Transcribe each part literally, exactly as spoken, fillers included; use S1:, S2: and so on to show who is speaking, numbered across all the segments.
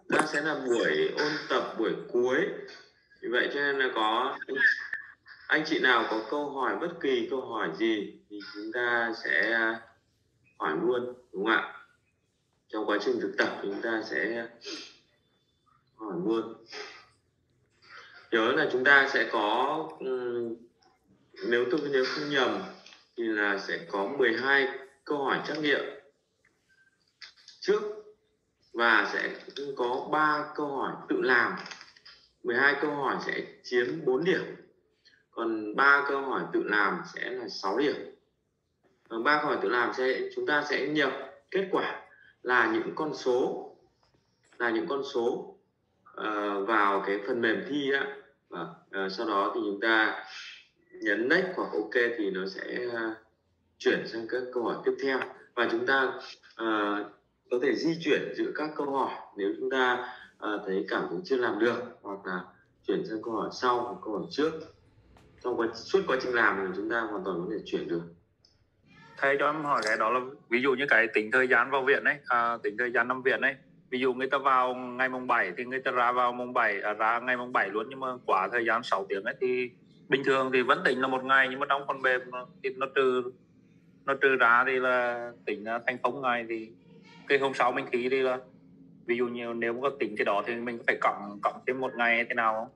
S1: ta sẽ là buổi ôn tập buổi cuối. Vì vậy cho nên là có anh, anh chị nào có câu hỏi, bất kỳ câu hỏi gì thì chúng ta sẽ hỏi luôn, đúng không ạ? Trong quá trình thực tập chúng ta sẽ hỏi luôn. Nhớ là chúng ta sẽ có, nếu tôi nhớ không nhầm thì là sẽ có mười hai câu hỏi trắc nghiệm trước và sẽ có ba câu hỏi tự làm. mười hai câu hỏi sẽ chiếm bốn điểm, còn ba câu hỏi tự làm sẽ là sáu điểm. ba câu hỏi tự làm sẽ chúng ta sẽ nhập kết quả là những con số là những con số uh, vào cái phần mềm thi đó. Và uh, sau đó thì chúng ta nhấn next hoặc ok thì nó sẽ uh, chuyển sang các câu hỏi tiếp theo, và chúng ta uh, có thể di chuyển giữa các câu hỏi nếu chúng ta uh, thấy cảm thấy chưa làm được, hoặc là chuyển sang câu hỏi sau hoặc câu hỏi trước. Trong quá, suốt quá trình làm thì chúng ta hoàn toàn có thể chuyển được.
S2: Thầy cho em hỏi cái đó là ví dụ như cái tính thời gian vào viện ấy, à, tính thời gian nằm viện ấy, ví dụ người ta vào ngày mùng bảy thì người ta ra vào mùng bảy, à, ra ngày mùng bảy luôn, nhưng mà quá thời gian sáu tiếng ấy thì bình thường thì vẫn tính là một ngày, nhưng mà trong phần mềm thì nó trừ nó trừ ra thì là tính thành không ngày, thì cái hôm sau mình thi đi là ví dụ như nếu có tính cái đó thì mình có phải cộng cộng thêm một ngày thế nào không?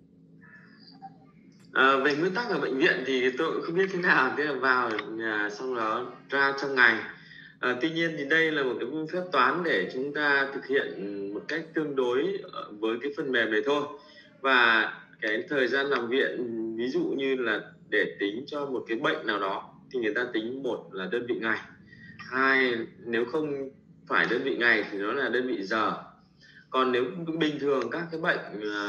S1: À, về nguyên tắc ở bệnh viện thì tôi cũng không biết thế nào, thế là vào nhà xong đó ra trong ngày. À, tuy nhiên thì đây là một cái phép toán để chúng ta thực hiện một cách tương đối với cái phần mềm này thôi. Và cái thời gian nằm viện, ví dụ như là để tính cho một cái bệnh nào đó thì người ta tính, một là đơn vị ngày, hai nếu không phải đơn vị ngày thì nó là đơn vị giờ. Còn nếu bình thường các cái bệnh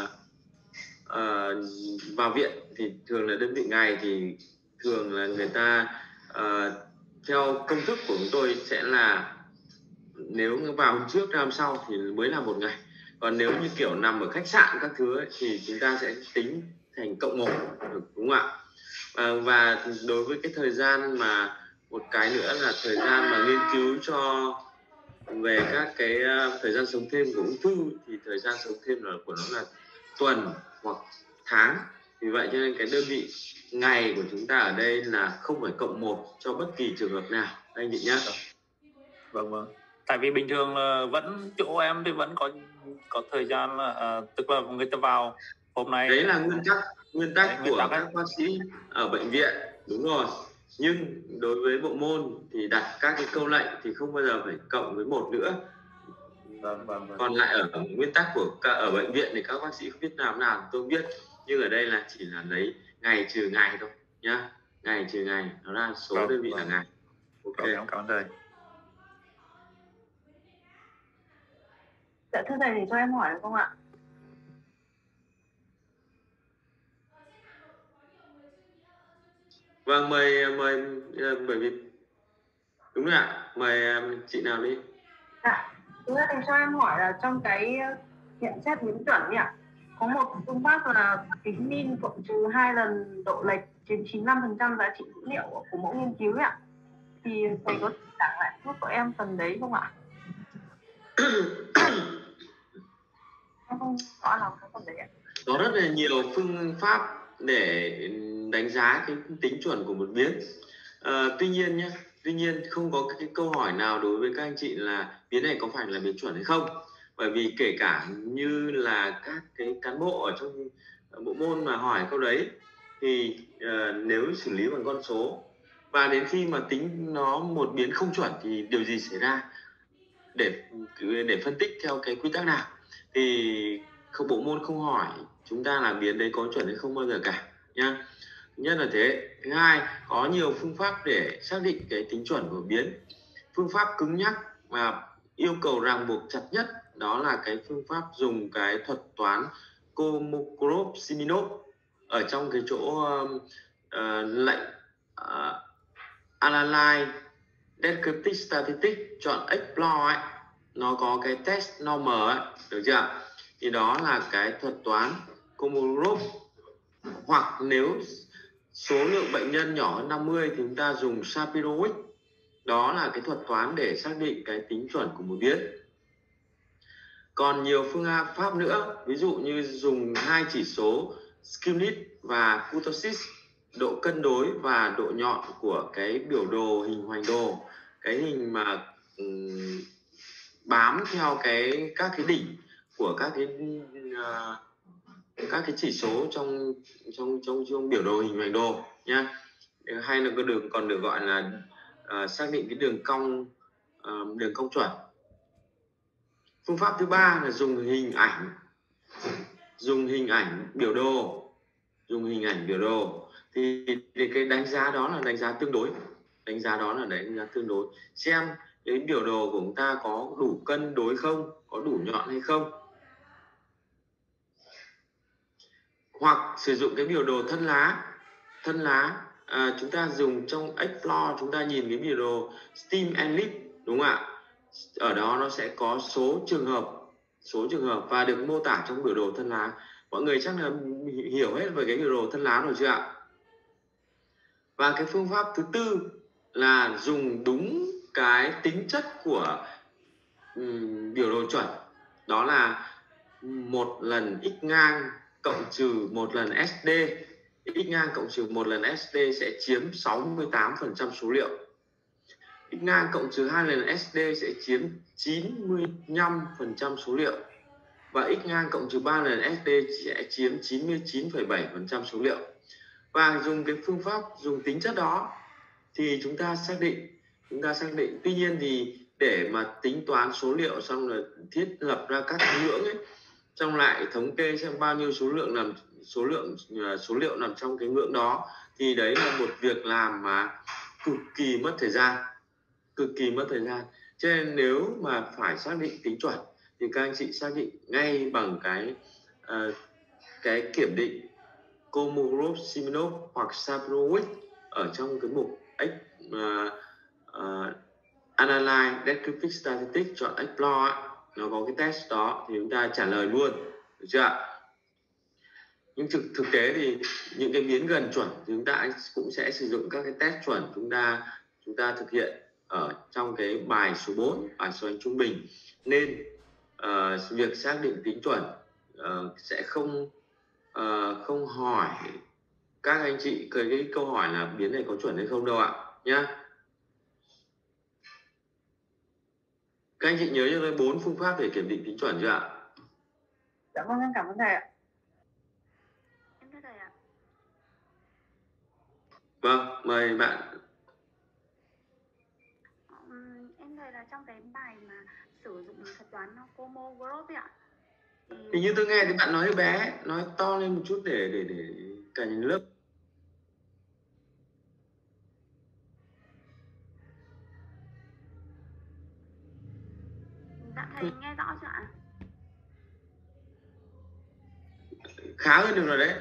S1: uh, vào viện thì thường là đơn vị ngày, thì thường là người ta uh, theo công thức của chúng tôi sẽ là nếu vào hôm trước ra hôm sau thì mới là một ngày. Còn nếu như kiểu nằm ở khách sạn các thứ ấy, thì chúng ta sẽ tính thành cộng một, đúng không ạ? À, và đối với cái thời gian mà một cái nữa là thời gian mà nghiên cứu cho về các cái uh, thời gian sống thêm của ung thư, thì thời gian sống thêm là của nó là tuần hoặc tháng. Vì vậy cho nên cái đơn vị ngày của chúng ta ở đây là không phải cộng một cho bất kỳ trường hợp nào anh chị nhé.
S2: Vâng vâng. Tại vì bình thường là vẫn chỗ em thì vẫn có có thời gian là uh, tức là người ta vào hôm nay.
S1: Đấy là nguyên tắc nguyên tắc đấy, của nguyên tắc các bác sĩ ở bệnh viện, đúng rồi. Nhưng đối với bộ môn thì đặt các cái câu lệnh thì không bao giờ phải cộng với một nữa.
S2: Vâng, vâng, vâng.
S1: Còn lại ở nguyên tắc của ở bệnh viện thì các bác sĩ không biết làm nào tôi không biết, nhưng ở đây là chỉ là lấy ngày trừ ngày thôi nhá, ngày trừ ngày nó là số vâng, đơn vị vâng. là ngày. Ok,
S2: vâng, cảm ơn thầy.
S3: Dạ thưa thầy, thì cho em hỏi được không ạ?
S1: Vâng, mời mời bởi vì đúng rồi ạ, mời chị nào đi.
S3: Dạ, thưa thầy cho em hỏi là trong cái nhận xét biến chuẩn nhỉ, có một phương pháp là tính min cộng trừ hai lần độ lệch chiếm chín mươi lăm phần trăm giá trị dữ liệu của mẫu nghiên cứu ạ. Thì thầy có giảng lại giúp của em phần đấy không ạ? Em không rõ lắm cái phần đấy ạ.
S1: Có rất là nhiều phương pháp để đánh giá cái tính chuẩn của một biến. À, tuy nhiên nhé, tuy nhiên không có cái câu hỏi nào đối với các anh chị là biến này có phải là biến chuẩn hay không. Bởi vì kể cả như là các cái cán bộ ở trong bộ môn mà hỏi câu đấy thì uh, nếu xử lý bằng con số và đến khi mà tính nó một biến không chuẩn thì điều gì xảy ra để để phân tích theo cái quy tắc nào thì không, bộ môn không hỏi chúng ta là biến đấy có chuẩn hay không bao giờ cả nhá. Nhất là thế. Thứ hai, có nhiều phương pháp để xác định cái tính chuẩn của biến. Phương pháp cứng nhắc và yêu cầu ràng buộc chặt nhất đó là cái phương pháp dùng cái thuật toán Kolmogorov-Smirnov ở trong cái chỗ uh, uh, lệnh uh, Analyze Descriptive Statistics, chọn Explore ấy, nó có cái test normal ấy, được chưa? Thì đó là cái thuật toán Kolmogorov. Hoặc nếu số lượng bệnh nhân nhỏ hơn năm mươi thì chúng ta dùng Shapirovic. Đó là cái thuật toán để xác định cái tính chuẩn của một biến. Còn nhiều phương pháp nữa, ví dụ như dùng hai chỉ số Skimlit và Kurtosis, độ cân đối và độ nhọn của cái biểu đồ hình hoành đồ, cái hình mà um, bám theo cái các cái đỉnh của các cái uh, các cái chỉ số trong trong trong trong biểu đồ hình hoành đồ nha. Hay là cái đường còn được gọi là uh, xác định cái đường cong uh, đường cong chuẩn. Phương pháp thứ ba là dùng hình ảnh dùng hình ảnh biểu đồ dùng hình ảnh biểu đồ thì, thì cái đánh giá đó là đánh giá tương đối đánh giá đó là đánh giá tương đối xem cái biểu đồ của chúng ta có đủ cân đối không, có đủ nhọn hay không, hoặc sử dụng cái biểu đồ thân lá thân lá à, chúng ta dùng trong Explore, chúng ta nhìn cái biểu đồ Steam and Lip, đúng không ạ? Ở đó nó sẽ có số trường hợp số trường hợp và được mô tả trong biểu đồ thân lá. Mọi người chắc là hiểu hết về cái biểu đồ thân lá rồi chưa ạ? Và cái phương pháp thứ tư là dùng đúng cái tính chất của um, biểu đồ chuẩn, đó là một lần x ngang cộng trừ một lần ét đê. X ngang cộng trừ một lần ét đê sẽ chiếm sáu mươi tám phần trăm số liệu, x ngang cộng trừ hai lần ét đê sẽ chiếm chín mươi lăm phần trăm số liệu, và x ngang cộng trừ ba lần ét đê sẽ chiếm chín mươi chín phẩy bảy phần trăm số liệu. Và dùng cái phương pháp dùng tính chất đó thì chúng ta xác định chúng ta xác định tuy nhiên thì để mà tính toán số liệu xong là thiết lập ra các ngưỡng ấy, xong lại thống kê xem bao nhiêu số lượng nằm số lượng số liệu nằm trong cái ngưỡng đó, thì đấy là một việc làm mà cực kỳ mất thời gian cực kỳ mất thời gian. Cho nên nếu mà phải xác định tính chuẩn thì các anh chị xác định ngay bằng cái uh, cái kiểm định Kolmogorov-Smirnov hoặc Shapiro-Wilk ở trong cái mục uh, uh, Analyze Descriptive Statistics chọn Explore ấy, nó có cái test đó thì chúng ta trả lời luôn, được chưa ạ? Nhưng thực thực tế thì những cái biến gần chuẩn thì chúng ta cũng sẽ sử dụng các cái test chuẩn chúng ta chúng ta thực hiện ở trong cái bài số bốn, bài so sánh trung bình. Nên uh, việc xác định tính chuẩn uh, sẽ không uh, không hỏi các anh chị cái, cái câu hỏi là biến này có chuẩn hay không đâu ạ nhá. Các anh chị nhớ cho tôi bốn phương pháp để kiểm định tính chuẩn chưa ạ?
S3: Dạ vâng, em cảm ơn thầy ạ.
S4: Em thưa thầy ạ.
S1: Vâng, mời bạn.
S4: Um, em thầy là trong cái bài mà sử dụng thuật toán Kolmogorov ấy ạ. Thì...
S1: Hình như tôi nghe thì bạn nói bé, nói to lên một chút để để để cả nhìn lớp.
S4: Dạ thầy nghe rõ chưa ạ?
S1: Khá hơn được rồi đấy.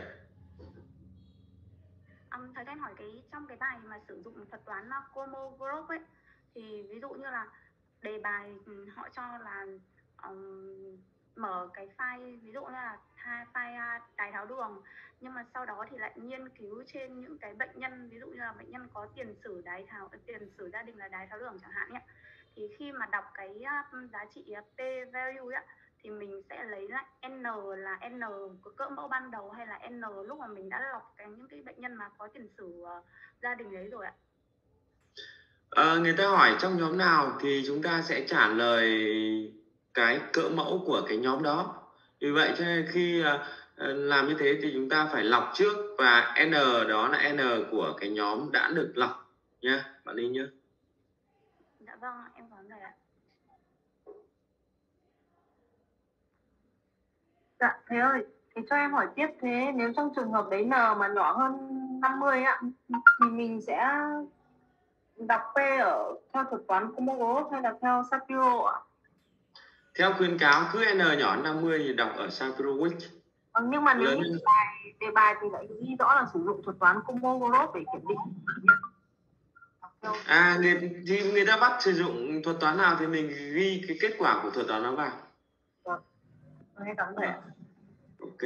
S4: Um, thầy em hỏi cái trong cái bài mà sử dụng thuật toán Kolmogorov ấy, thì ví dụ như là đề bài họ cho là um, mở cái file, ví dụ như là hai file đái tháo đường, nhưng mà sau đó thì lại nghiên cứu trên những cái bệnh nhân, ví dụ như là bệnh nhân có tiền sử đái tháo tiền sử gia đình là đái tháo đường chẳng hạn nhé, thì khi mà đọc cái giá trị p value ấy, thì mình sẽ lấy lại n là n của cỡ mẫu ban đầu hay là n lúc mà mình đã lọc cái những cái bệnh nhân mà có tiền sử uh, gia đình đấy rồi ạ?
S1: À, người ta hỏi trong nhóm nào thì chúng ta sẽ trả lời cái cỡ mẫu của cái nhóm đó. Vì vậy cho nên khi uh, làm như thế thì chúng ta phải lọc trước, và n đó là n của cái nhóm đã được lọc nhá, bạn đi nhá.
S4: Dạ vâng, em có rồi ạ.
S3: Dạ thầy ơi, thế cho em hỏi tiếp, thế nếu trong trường hợp đấy n mà nhỏ hơn năm mươi ạ thì mình sẽ đọc P ở theo thuật toán Kolmogorov hay là theo Shapiro ạ?
S1: Theo khuyến cáo cứ n nhỏ hơn năm mươi thì đọc ở Shapiro-Wilk.
S3: Vâng, nhưng mà nếu
S1: Lớn...
S3: như đề bài, đề bài thì lại ghi rõ là sử dụng thuật toán Kolmogorov để kiểm định.
S1: À, người, thì người ta bắt sử dụng thuật toán nào thì mình ghi cái kết quả của thuật toán nó vào.
S3: Vâng, em cảm ơn thầy ạ.
S1: Ok.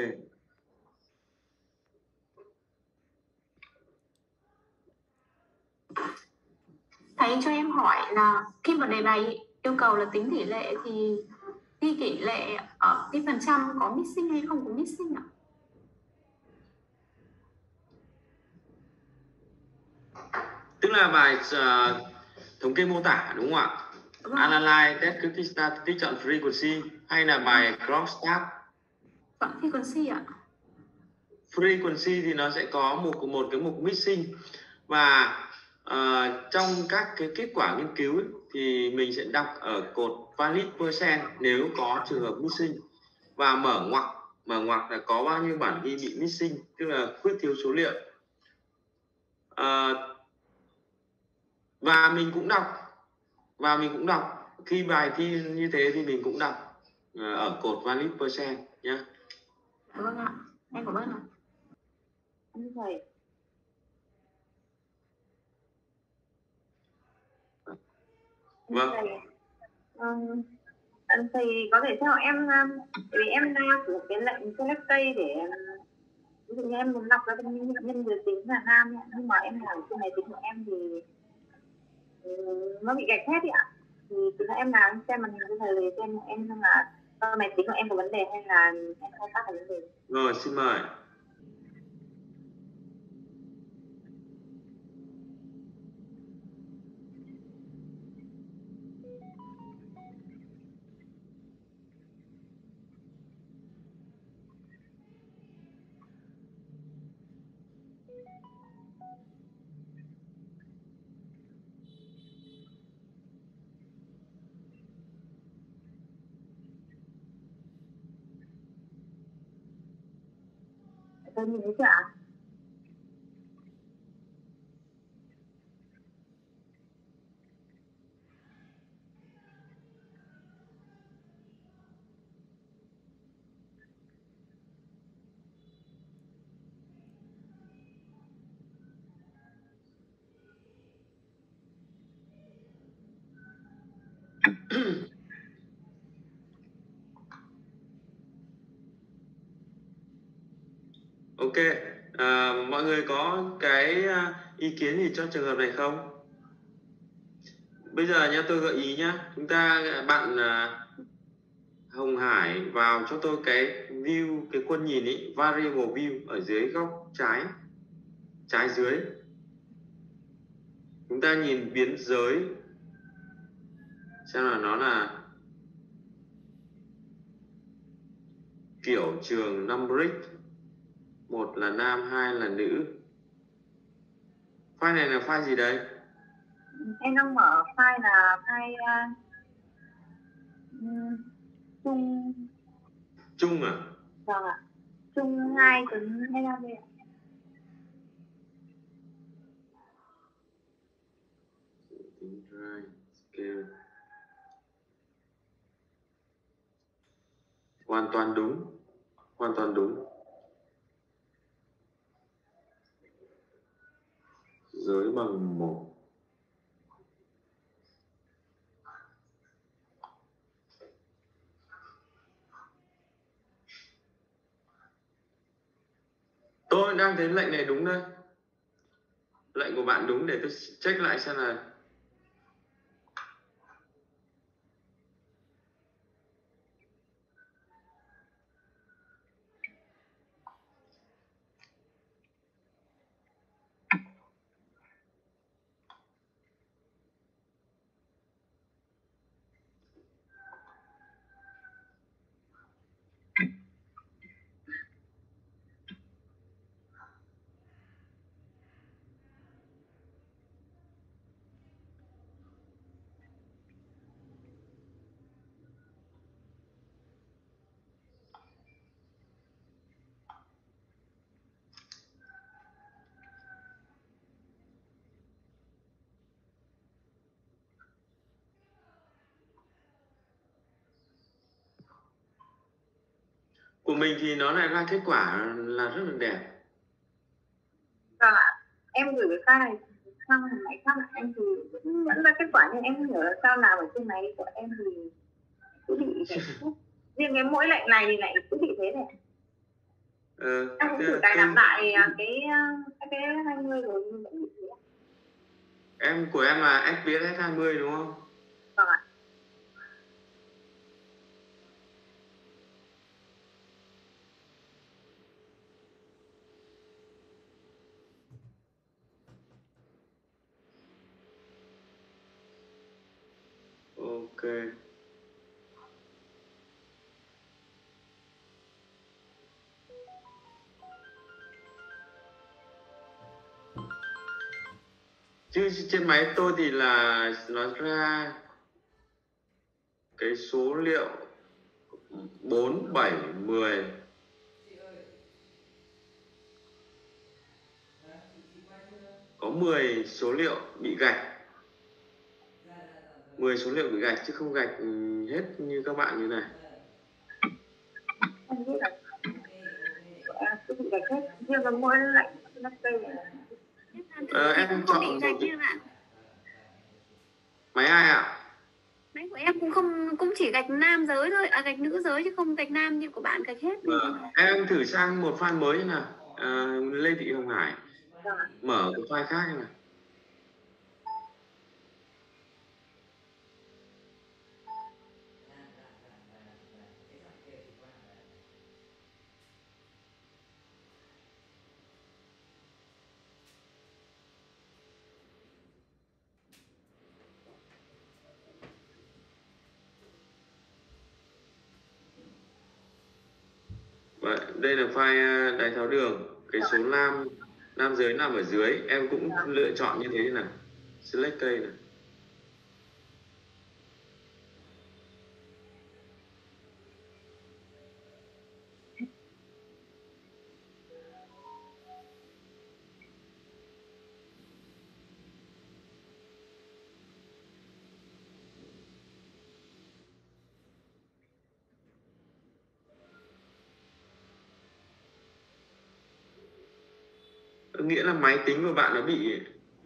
S5: Thầy cho em hỏi là khi mà đề bài yêu cầu là tính tỷ lệ thì Thì tỷ lệ ở cái phần trăm có missing hay không có missing ạ?
S1: Tức là bài uh, thống kê mô tả đúng không ạ? Vâng. Analyze that critic statistic chọn frequency hay là bài crosstab?
S5: Chọn frequency ạ.
S1: Frequency thì nó sẽ có một một cái mục missing, và uh, trong các cái kết quả nghiên cứu ấy, thì mình sẽ đọc ở cột valid percent nếu có trường hợp missing, và mở ngoặc mở ngoặc là có bao nhiêu bản ghi bị missing, tức là khuyết thiếu số liệu. Uh, và mình cũng đọc và mình cũng đọc khi bài thi như thế thì mình cũng đọc uh, ở cột valid percent nhé.
S5: Vâng ạ, em cảm ơn ạ.
S3: Anh thầy.
S1: Vâng.
S3: Thầy, um, anh thầy có thể cho em, um, vì em đang sử dụng cái lệnh select cây để ví dụ như em muốn đọc ra những nhân giới tính là nam ấy, nhưng mà em làm trên máy tính của em thì um, nó bị gạch hết đi ạ. Thì từ nãy em làm xem màn hình cái thời lời xem em xem là do máy tính của em có vấn đề hay là em khai thác có vấn đề.
S1: Rồi, xin mời.
S3: Tôi nhìn thấy chưa ạ?
S1: Ok, à, mọi người có cái ý kiến gì cho trường hợp này không? Bây giờ nha, tôi gợi ý nhá, chúng ta bạn uh, Hồng Hải vào cho tôi cái view, cái quân nhìn ý, variable view ở dưới góc trái trái dưới. Chúng ta nhìn biến giới xem là nó là kiểu trường numeric, một là nam, hai là nữ. File này là file gì đấy?
S3: Em đang mở file là file uh, chung
S1: chung à?
S3: Vâng ạ, chung hai chấm hai mươi lăm ạ.
S1: Hoàn toàn đúng, hoàn toàn đúng. Giới bằng một. Tôi đang thấy lệnh này đúng đây. Lệnh của bạn đúng, để tôi check lại xem là của mình thì nó lại ra kết quả là rất là đẹp.
S3: Vâng ạ, em gửi cái file này sang máy khác em thì vẫn ra kết quả, nhưng em không hiểu là sao làm ở trên máy của em thì cứ bị riêng cái mỗi lệnh này thì lại cứ bị thế này.
S1: Ờ,
S3: em cũng thử cài đặt lại cái cái hai mươi rồi nhưng vẫn bị thế.
S1: Em của em là ép pê ét hai mươi đúng không?
S3: Vâng ạ.
S1: Chứ trên máy tôi thì là nó ra cái số liệu bốn, bảy, mười. Có mười số liệu bị gạch. mười số liệu bị gạch chứ không gạch hết như các bạn như này.
S3: Em nghĩ là em cứ bị gạch hết, riêng cái mỗi lạnh nó cây này.
S1: Ờ, em chọn
S5: bị gạch như bạn.
S1: máy ai ạ?
S5: Máy của em cũng không, cũng chỉ gạch nam giới thôi, à gạch nữ giới chứ không gạch nam như của bạn gạch hết.
S1: Vâng. Em thử sang một file mới nào. À, Lê Thị Hồng Hải. Mở cái file khác này. Vậy, đây là file đái tháo đường. Cái số nam nam giới nằm ở dưới. Em cũng lựa chọn như thế này. Select cây này. Nghĩa là máy tính của bạn nó bị.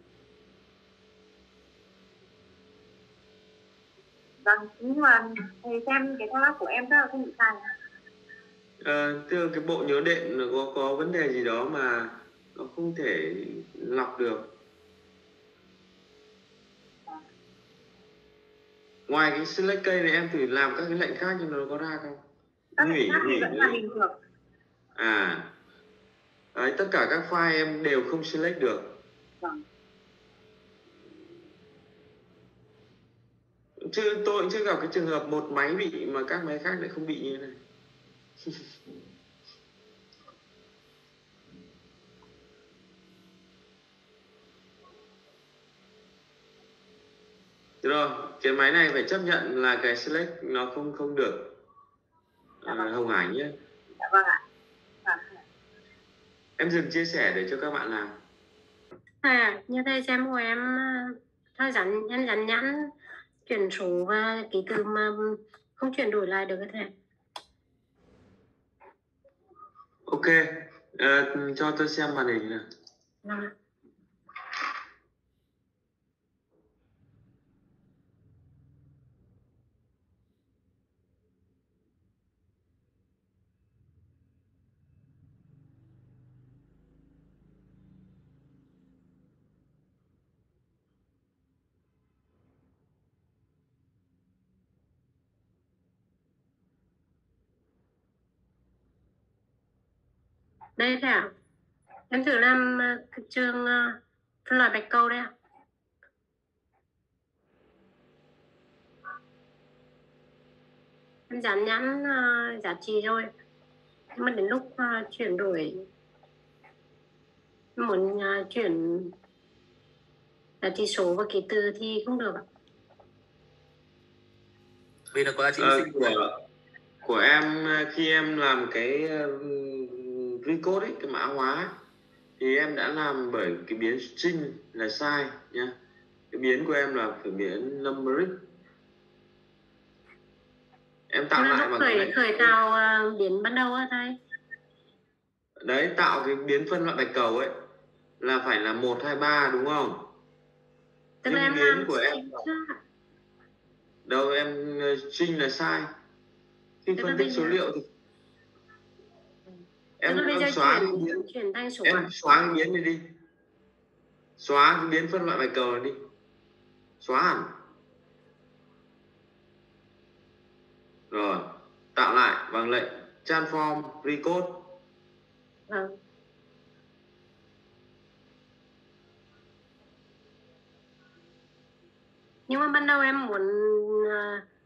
S3: Vâng, nhưng mà thầy xem cái thao tác của em chắc là không bị sai.
S1: À, tức là cái bộ nhớ đệm nó có có vấn đề gì đó mà nó không thể lọc được. Ngoài cái select cây này em thử làm các cái lệnh khác nhưng nó có ra không?
S3: Các
S1: Hủy,
S3: lệnh khác thì
S1: hủy
S3: vẫn là bình thường.
S1: À, đấy, tất cả các file em đều không select được.
S3: Vâng.
S1: Chứ tôi cũng chưa gặp cái trường hợp một máy bị mà các máy khác lại không bị như thế này. Rồi, cái máy này phải chấp nhận là cái select nó không không được. À, Hồng Hải nhé.
S3: Dạ vâng ạ. Vâng.
S1: Em dừng chia sẻ để cho các bạn làm.
S5: À, như thầy xem của em thôi dán em dán nhãn chuyển số và ký tự mà không chuyển đổi lại được cái thẻ.
S1: Ok, à, cho tôi xem màn hình nào.
S5: Vâng. Đây thầy ạ. Em thử làm uh, trường uh, phân loại bạch cầu đây ạ. Em dán nhãn uh, giá trị rồi. Nhưng mà đến lúc uh, chuyển đổi muốn uh, chuyển giá trị số và ký tự thì không được ạ.
S2: Vì nó có giá trị
S1: Ờ,
S2: sinh
S1: của của em khi em làm cái uh, recode ấy, cái mã hóa ấy, thì em đã làm bởi cái biến string là sai nhá. Cái biến của em là phải biến numeric. Em tạo lại bằng
S5: khởi
S1: cái
S5: khởi tạo uh, biến ban đầu á thầy.
S1: Đấy, tạo cái biến phân loại bạch cầu ấy là phải là một, hai, ba đúng không?
S5: Tức
S1: Nhưng
S5: là em
S1: biến
S5: làm
S1: của em đâu em string là sai. Khi
S5: Tức
S1: phân tích số liệu thì em,
S5: Tức là bây giờ
S1: em xóa
S5: chuyển,
S1: cái biến,
S5: chuyển thành số
S1: em
S5: à?
S1: xóa cái biến này đi, xóa cái biến phân loại bạch cầu này đi, xóa hẳn. Rồi, tạo lại bằng lệnh transform recode.
S5: Vâng. Nhưng mà ban đầu em muốn uh,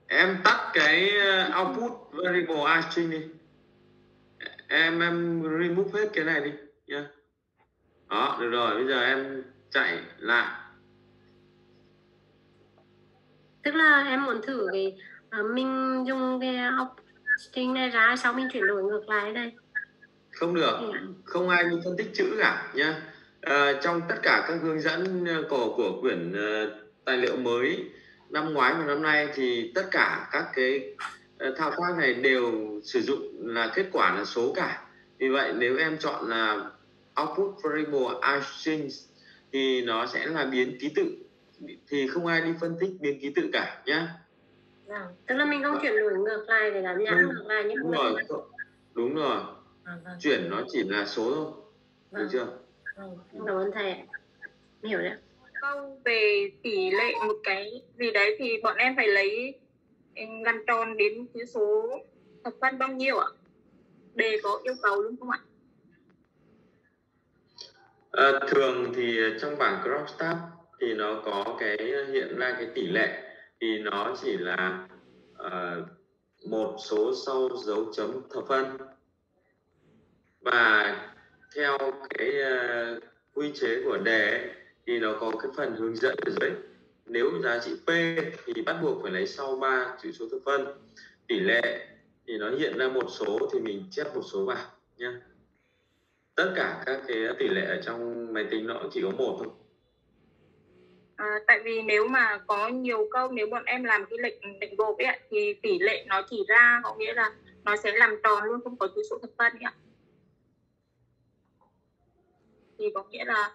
S1: em tắt cái output variable string đi, em em remove hết cái này đi nhá. Đó, được rồi, bây giờ em chạy lại.
S5: Tức là em muốn thử cái uh, mình dùng cái string này ra sau mình chuyển đổi ngược lại đây.
S1: Không được, không ai đi phân tích chữ cả nhá. À, trong tất cả các hướng dẫn của của quyển uh, tài liệu mới năm ngoái và năm nay thì tất cả các cái uh, thao tác này đều sử dụng là kết quả là số cả. Vì vậy nếu em chọn là output variable string thì nó sẽ là biến ký tự, thì không ai đi phân tích biến ký tự cả nhá.
S5: À, tức là mình không chuyển đổi ngược lại để gắn nhãn ngược lại như
S1: đúng rồi, đúng rồi. À, vâng. Chuyển nó chỉ là số thôi, vâng. Được chưa?
S5: Vâng. Cảm ơn thầy. Hiểu đấy.
S6: Câu về tỷ lệ một cái gì đấy thì bọn em phải lấy gần tròn đến cái số thập phân bao nhiêu ạ? Đề có yêu cầu đúng không ạ?
S1: À, thường thì trong bảng Crosstab thì nó có cái hiện ra cái tỷ lệ, thì nó chỉ là uh, một số sau dấu chấm thập phân, và theo cái uh, quy chế của đề ấy, thì nó có cái phần hướng dẫn ở dưới. Nếu giá trị P thì bắt buộc phải lấy sau ba chữ số thập phân. Tỷ lệ thì nó hiện ra một số thì mình chép một số vào nhé. Tất cả các cái tỷ lệ ở trong máy tính nó chỉ có một thôi.
S6: À, tại vì nếu mà có nhiều câu, nếu bọn em làm cái lệnh lệnh gộp ấy thì tỷ lệ nó chỉ ra, có nghĩa là nó sẽ làm tròn luôn, không có chữ số thập phân ấy ạ. Thì có nghĩa là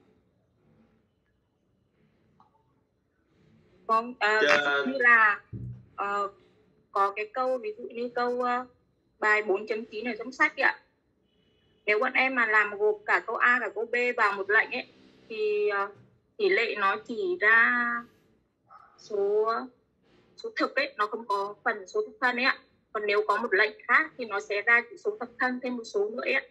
S6: có à,
S1: Chà...
S6: như là uh, có cái câu ví dụ như câu uh, bài bốn chấm chín ở trong sách ấy ạ. Nếu bọn em mà làm gộp cả câu A và câu B vào một lệnh ấy thì uh, tỷ lệ nó chỉ ra số số thực ấy, nó không có phần số thập phân ấy ạ. Còn nếu có một lệnh khác thì nó sẽ ra chỉ số thập phân thêm một số nữa ấy.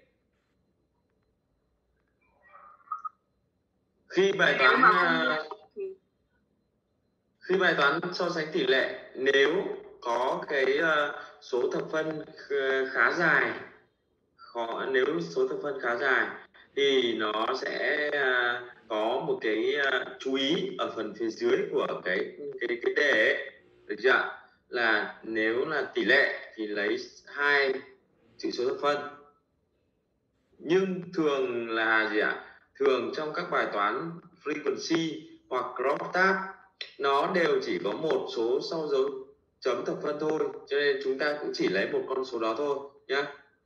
S1: Khi bài toán thì... khi bài toán so sánh tỷ lệ, nếu có cái uh, số thập phân khá dài, khó nếu số thập phân khá dài thì nó sẽ uh, có một cái uh, chú ý ở phần phía dưới của cái cái cái đề ấy, được chưa? Là nếu là tỷ lệ thì lấy hai chữ số thập phân. Nhưng thường là gì ạ? À? Thường trong các bài toán frequency hoặc Crosstab nó đều chỉ có một số sau dấu chấm thập phân thôi, cho nên chúng ta cũng chỉ lấy một con số đó thôi nhé.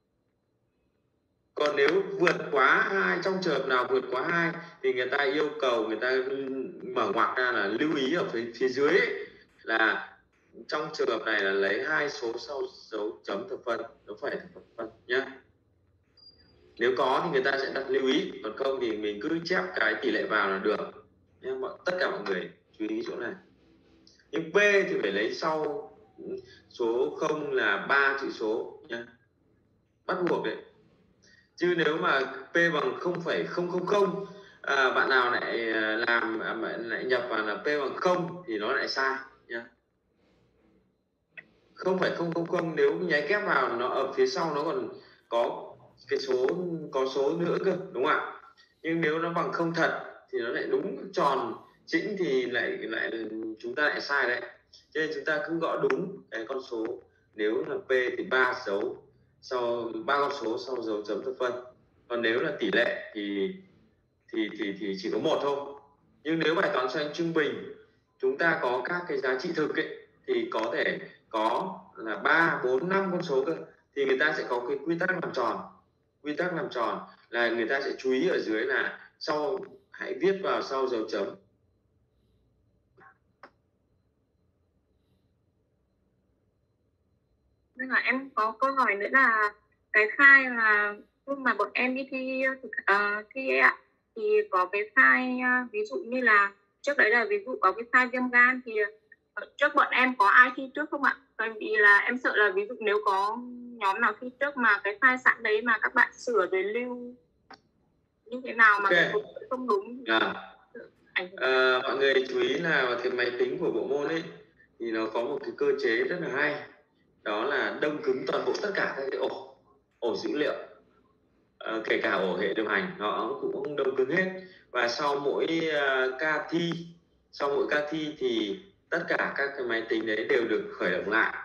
S1: Còn nếu vượt quá hai, trong trường hợp nào vượt quá hai thì người ta yêu cầu, người ta mở ngoặc ra là lưu ý ở phía, phía dưới ấy, là trong trường hợp này là lấy hai số sau dấu chấm thập phân, nó phải thập phân nhé. Nếu có thì người ta sẽ đặt lưu ý, còn không thì mình cứ chép cái tỷ lệ vào là được nhé. Tất cả mọi người chú ý chỗ này. Nhưng P thì phải lấy sau số không là ba chữ số nhé, bắt buộc đấy. Chứ nếu mà P bằng không phẩy không không không, à, bạn nào lại làm bạn lại nhập vào là P bằng không thì nó lại sai nhé. không phẩy không không không nếu nháy kép vào nó ở phía sau nó còn có cái số có số nữa cơ, đúng không ạ? Nhưng nếu nó bằng không thật thì nó lại đúng tròn chỉnh thì lại lại chúng ta lại sai đấy. Cho nên chúng ta cứ gõ đúng cái con số. Nếu là P thì ba dấu sau ba con số sau dấu chấm thập phân. Còn nếu là tỷ lệ thì thì thì thì chỉ có một thôi. Nhưng nếu bài toán so sánh trung bình chúng ta có các cái giá trị thực ấy, thì có thể có là ba, bốn, năm con số cơ, thì người ta sẽ có cái quy tắc làm tròn. Quy tắc làm tròn là người ta sẽ chú ý ở dưới là sau hãy viết vào sau dấu chấm.
S6: Nhưng mà em có câu hỏi nữa là cái file mà lúc mà bọn em đi thi uh, thi ấy ạ, thì có cái file uh, ví dụ như là trước đấy là ví dụ có cái file viêm gan thì uh, trước bọn em có ai thi trước không ạ? Bởi vì là em sợ là ví dụ nếu có nhóm nào thi trước mà cái file sẵn đấy mà các bạn sửa rồi lưu như thế nào mà
S1: okay.
S6: không đúng.
S1: À. À, mọi người chú ý là cái máy tính của bộ môn ấy thì nó có một cái cơ chế rất là hay, đó là đông cứng toàn bộ tất cả các cái ổ ổ dữ liệu, à, kể cả ổ hệ điều hành nó cũng đông cứng hết. Và sau mỗi uh, ca thi sau mỗi ca thi thì tất cả các cái máy tính đấy đều được khởi động lại.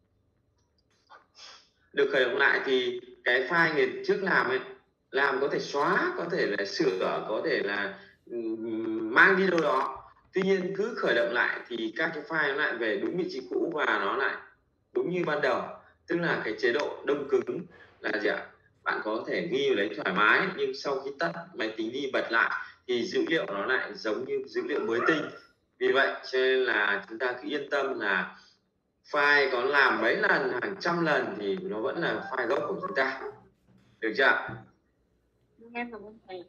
S1: Được khởi động lại thì cái file người trước làm ấy, làm có thể xóa, có thể là sửa, có thể là um, mang đi đâu đó. Tuy nhiên cứ khởi động lại thì các cái file nó lại về đúng vị trí cũ và nó lại đúng như ban đầu. Tức là cái chế độ đông cứng là gì ạ? Bạn có thể ghi vào đấy thoải mái, nhưng sau khi tắt máy tính đi bật lại thì dữ liệu nó lại giống như dữ liệu mới tinh. Vì vậy cho nên là chúng ta cứ yên tâm là file có làm mấy lần, hàng trăm lần thì nó vẫn là file gốc của chúng ta. Được chưa?
S6: Em cảm ơn thầy.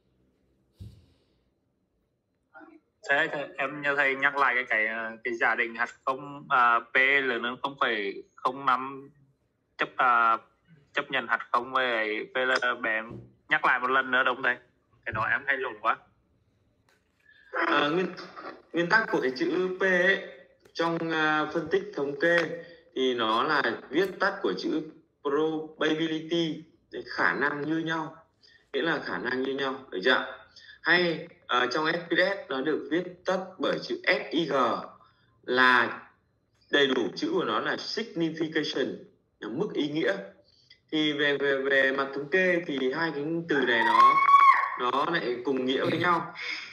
S2: Thế thì em nhớ thầy nhắc lại cái cái cái giả định hạt không à, P lớn hơn không phẩy không năm chấp à, chấp nhận hạt không với P là bé, nhắc lại một lần nữa đúng không thầy? Cái đó em hay lộn quá.
S1: À, nguyên nguyên tắc của cái chữ P ấy, trong uh, phân tích thống kê thì nó là viết tắt của chữ probability, khả năng như nhau, nghĩa là khả năng như nhau, được chưa? Hay uh, trong ép pê ét nó được viết tắt bởi chữ ét i giê, là đầy đủ chữ của nó là signification, là mức ý nghĩa. Thì về về về mặt thống kê thì hai cái từ này nó nó lại cùng nghĩa với nhau.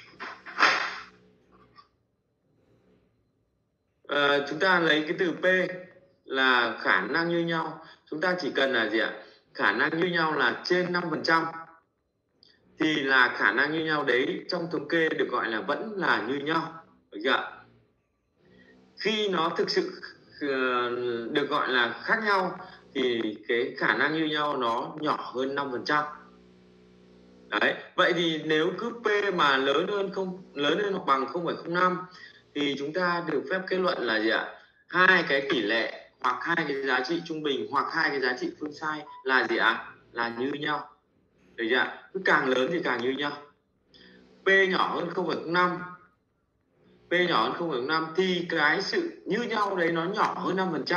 S1: À, chúng ta lấy cái từ P là khả năng như nhau, chúng ta chỉ cần là gì ạ? Khả năng như nhau là trên năm phần trăm thì là khả năng như nhau đấy trong thống kê được gọi là vẫn là như nhau, được chưa? Khi nó thực sự uh, được gọi là khác nhau thì cái khả năng như nhau nó nhỏ hơn năm phần trăm. Đấy, vậy thì nếu cứ P mà lớn hơn không lớn hơn hoặc bằng không phẩy không năm thì chúng ta được phép kết luận là gì ạ? Hai cái tỷ lệ hoặc hai cái giá trị trung bình hoặc hai cái giá trị phương sai là gì ạ? Là như nhau. Được chưa? Cứ càng lớn thì càng như nhau. P nhỏ hơn không phẩy không năm, P nhỏ hơn không phẩy không năm thì cái sự như nhau đấy nó nhỏ hơn năm phần trăm.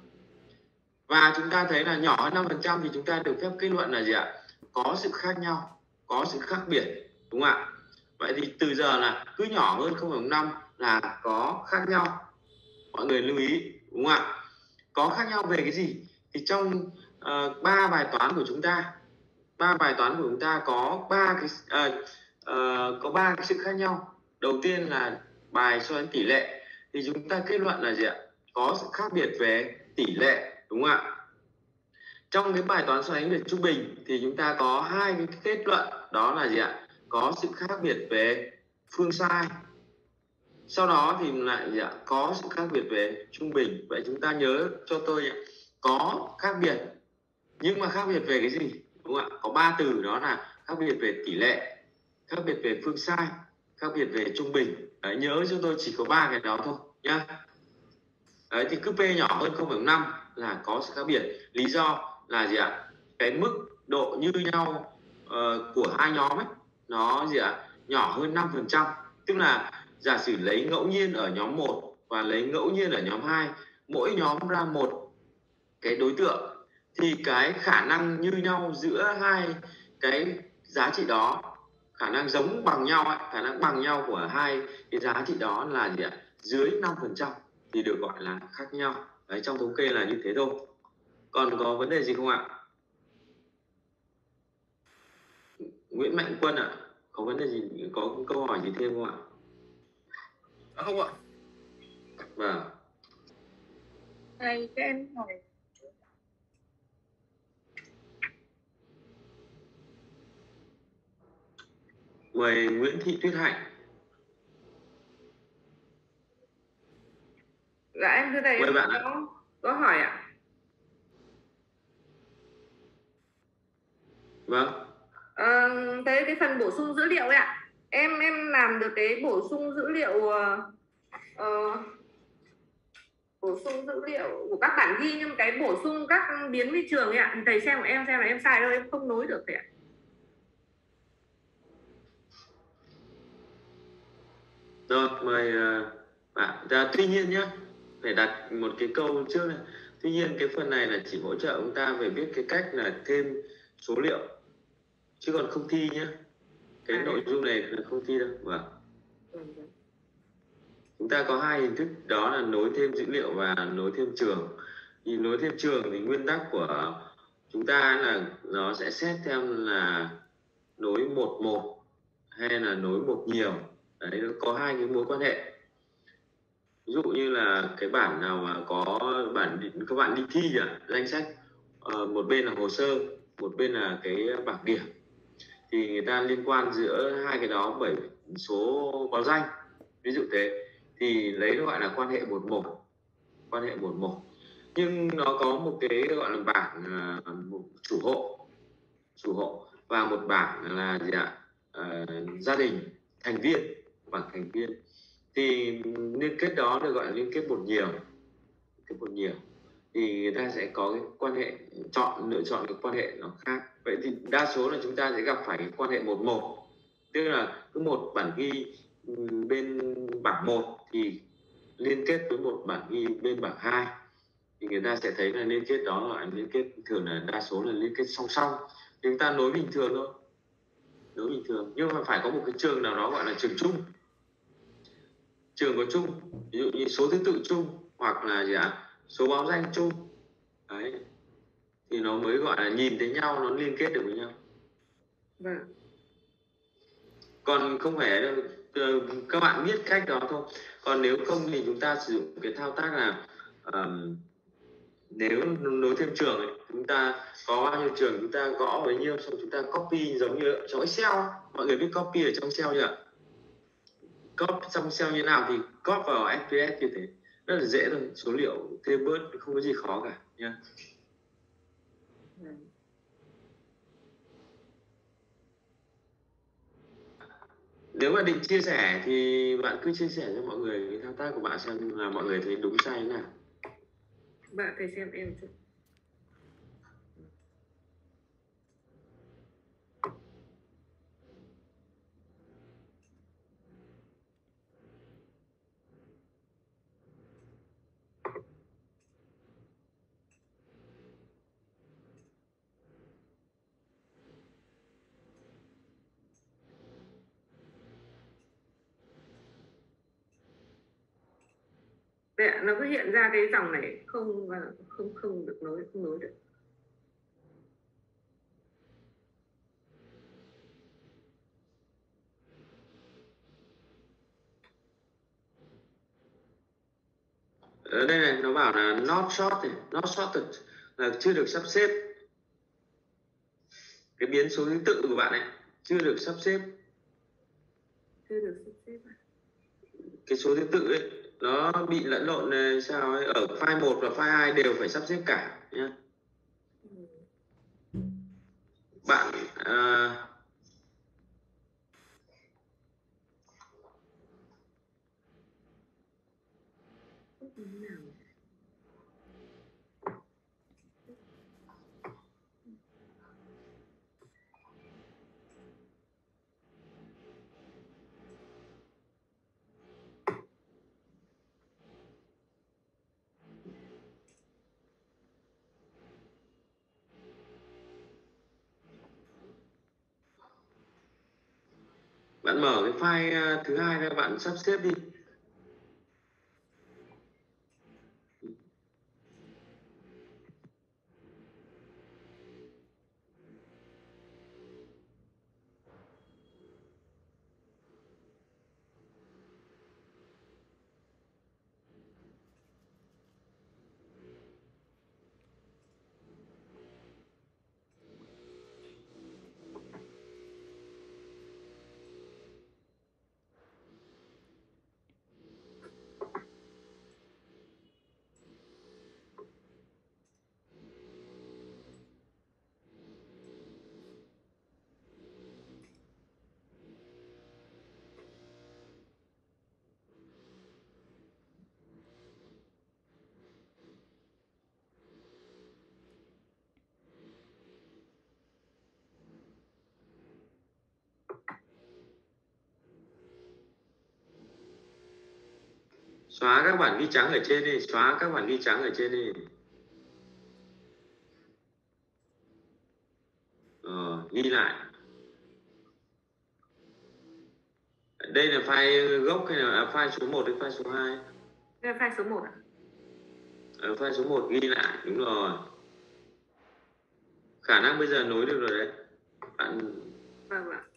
S1: Và chúng ta thấy là nhỏ hơn năm phần trăm thì chúng ta được phép kết luận là gì ạ? Có sự khác nhau, có sự khác biệt, đúng không ạ? Vậy thì từ giờ là cứ nhỏ hơn không phẩy không năm là có khác nhau. Mọi người lưu ý, đúng không ạ? Có khác nhau về cái gì? Thì trong ba uh, bài toán của chúng ta, ba bài toán của chúng ta có ba cái uh, uh, có ba cái sự khác nhau. Đầu tiên là bài so sánh tỷ lệ thì chúng ta kết luận là gì ạ? Có sự khác biệt về tỷ lệ, đúng không ạ? Trong cái bài toán so sánh về trung bình thì chúng ta có hai cái kết luận, đó là gì ạ? Có sự khác biệt về phương sai. Sau đó thì lại gì ạ? Có sự khác biệt về trung bình. Vậy chúng ta nhớ cho tôi ạ, có khác biệt nhưng mà khác biệt về cái gì, đúng không ạ? Có ba từ, đó là khác biệt về tỷ lệ, khác biệt về phương sai, khác biệt về trung bình. Đấy, nhớ cho tôi chỉ có ba cái đó thôi nhá. Đấy, thì cứ P nhỏ hơn không phẩy không năm là có sự khác biệt. Lý do là gì ạ? Cái mức độ như nhau uh, của hai nhóm ấy nó gì ạ? Nhỏ hơn năm phần trăm. Tức là giả sử lấy ngẫu nhiên ở nhóm một và lấy ngẫu nhiên ở nhóm hai, mỗi nhóm ra một cái đối tượng thì cái khả năng như nhau giữa hai cái giá trị đó, khả năng giống bằng nhau ấy, khả năng bằng nhau của hai cái giá trị đó là gì ạ? Dưới năm phần trăm thì được gọi là khác nhau. Đấy, trong thống kê là như thế thôi. Còn có vấn đề gì không ạ? Nguyễn Mạnh Quân ạ, có vấn đề gì, có câu hỏi gì thêm không ạ?
S7: À, không ạ.
S1: Vâng.
S6: Thầy cho em hỏi.
S1: Mời Nguyễn Thị Tuyết Hạnh.
S3: Dạ em thưa thầy, em
S1: bạn
S3: có, có hỏi ạ.
S1: Vâng.
S3: À, thế cái phần bổ sung dữ liệu ấy ạ, em em làm được cái bổ sung dữ liệu uh, uh, bổ sung dữ liệu của các bản ghi, nhưng cái bổ sung các biến vi trường ấy ạ, thì thầy xem của em xem là em sai đâu, em không nối được thầy ạ.
S1: Rồi mời uh, bạn. Dạ, tuy nhiên nhé, phải đặt một cái câu trước này. Tuy nhiên cái phần này là chỉ hỗ trợ chúng ta về biết cái cách là thêm số liệu, chứ còn không thi nhé. Cái
S8: À,
S1: nội dung này là không thi đâu. Vâng. Chúng ta có hai hình thức, đó là nối thêm dữ liệu và nối thêm trường. Thì nối thêm trường thì nguyên tắc của chúng ta là nó sẽ xét theo là nối một một hay là nối một nhiều. Đấy, nó có hai cái mối quan hệ. Ví dụ như là cái bản nào mà có bản các bạn đi thi à, danh sách, uh, một bên là hồ sơ, một bên là cái bảng điểm, thì người ta liên quan giữa hai cái đó bởi số báo danh, ví dụ thế, thì lấy nó gọi là quan hệ một một, quan hệ một một. Nhưng nó có một cái gọi là bảng uh, một chủ hộ, chủ hộ và một bảng là gì ạ? Uh, gia đình, thành viên, bảng thành viên. Thì liên kết đó được gọi là liên kết một nhiều, cái một nhiều thì người ta sẽ có cái quan hệ chọn, lựa chọn cái quan hệ nó khác. Vậy thì đa số là chúng ta sẽ gặp phải cái quan hệ một một, tức là cứ một bản ghi bên bảng một thì liên kết với một bản ghi bên bảng hai, thì người ta sẽ thấy là liên kết đó là liên kết thường là đa số là liên kết song song, thì chúng ta nối bình thường thôi, nối bình thường. Nhưng mà phải có một cái trường nào đó gọi là trường chung, trường có chung, ví dụ như số thứ tự chung hoặc là gì ạ, số báo danh chung. Đấy, thì nó mới gọi là nhìn thấy nhau, nó liên kết được với nhau.
S8: Vâng.
S1: Còn không phải đâu, các bạn biết cách đó thôi. Còn nếu không thì chúng ta sử dụng cái thao tác là um, nếu nối thêm trường ấy, chúng ta có bao nhiêu trường chúng ta gõ bấy nhiêu, xong chúng ta copy giống như trong Excel. Mọi người biết copy ở trong Excel chưa? Copy trong Excel như nào thì copy vào ép pê ét như thế, rất là dễ thôi, số liệu thêm bớt, không có gì khó cả nha. Nếu mà định chia sẻ thì bạn cứ chia sẻ cho mọi người cái thao tác của bạn xem là mọi người thấy đúng sai thế nào.
S8: Bạn thầy xem em chút. Đấy, nó cứ hiện ra cái dòng này không và không không được nối, không nối được.
S1: Ở đây này nó bảo là not sorted, not sorted là chưa được sắp xếp. Cái biến số thứ tự của bạn ấy chưa được sắp xếp.
S8: Chưa được sắp xếp à?
S1: Cái số thứ tự ấy nó bị lẫn lộn này, sao ấy, ở file một và file hai đều phải sắp xếp cả nhé. Bạn à, bạn mở cái file thứ hai ra, bạn sắp xếp đi. Xóa các bản ghi trắng ở trên đi, xóa các bản ghi trắng ở trên đi. Ờ, ghi lại. Đây là file gốc hay là à, file số một hay file số hai?
S8: Đây là file số một ạ.
S1: Ở file số một ghi lại, đúng rồi. Khả năng bây giờ nối được rồi đấy. Bạn...
S8: Vâng ạ.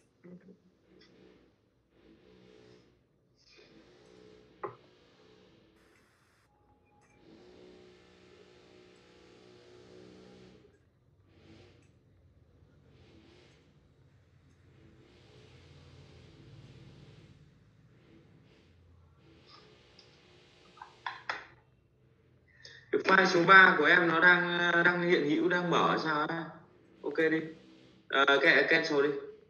S1: Cái file số ba của em nó đang đang hiện hữu, đang mở sao ấy? Ok đi. À, cancel đi.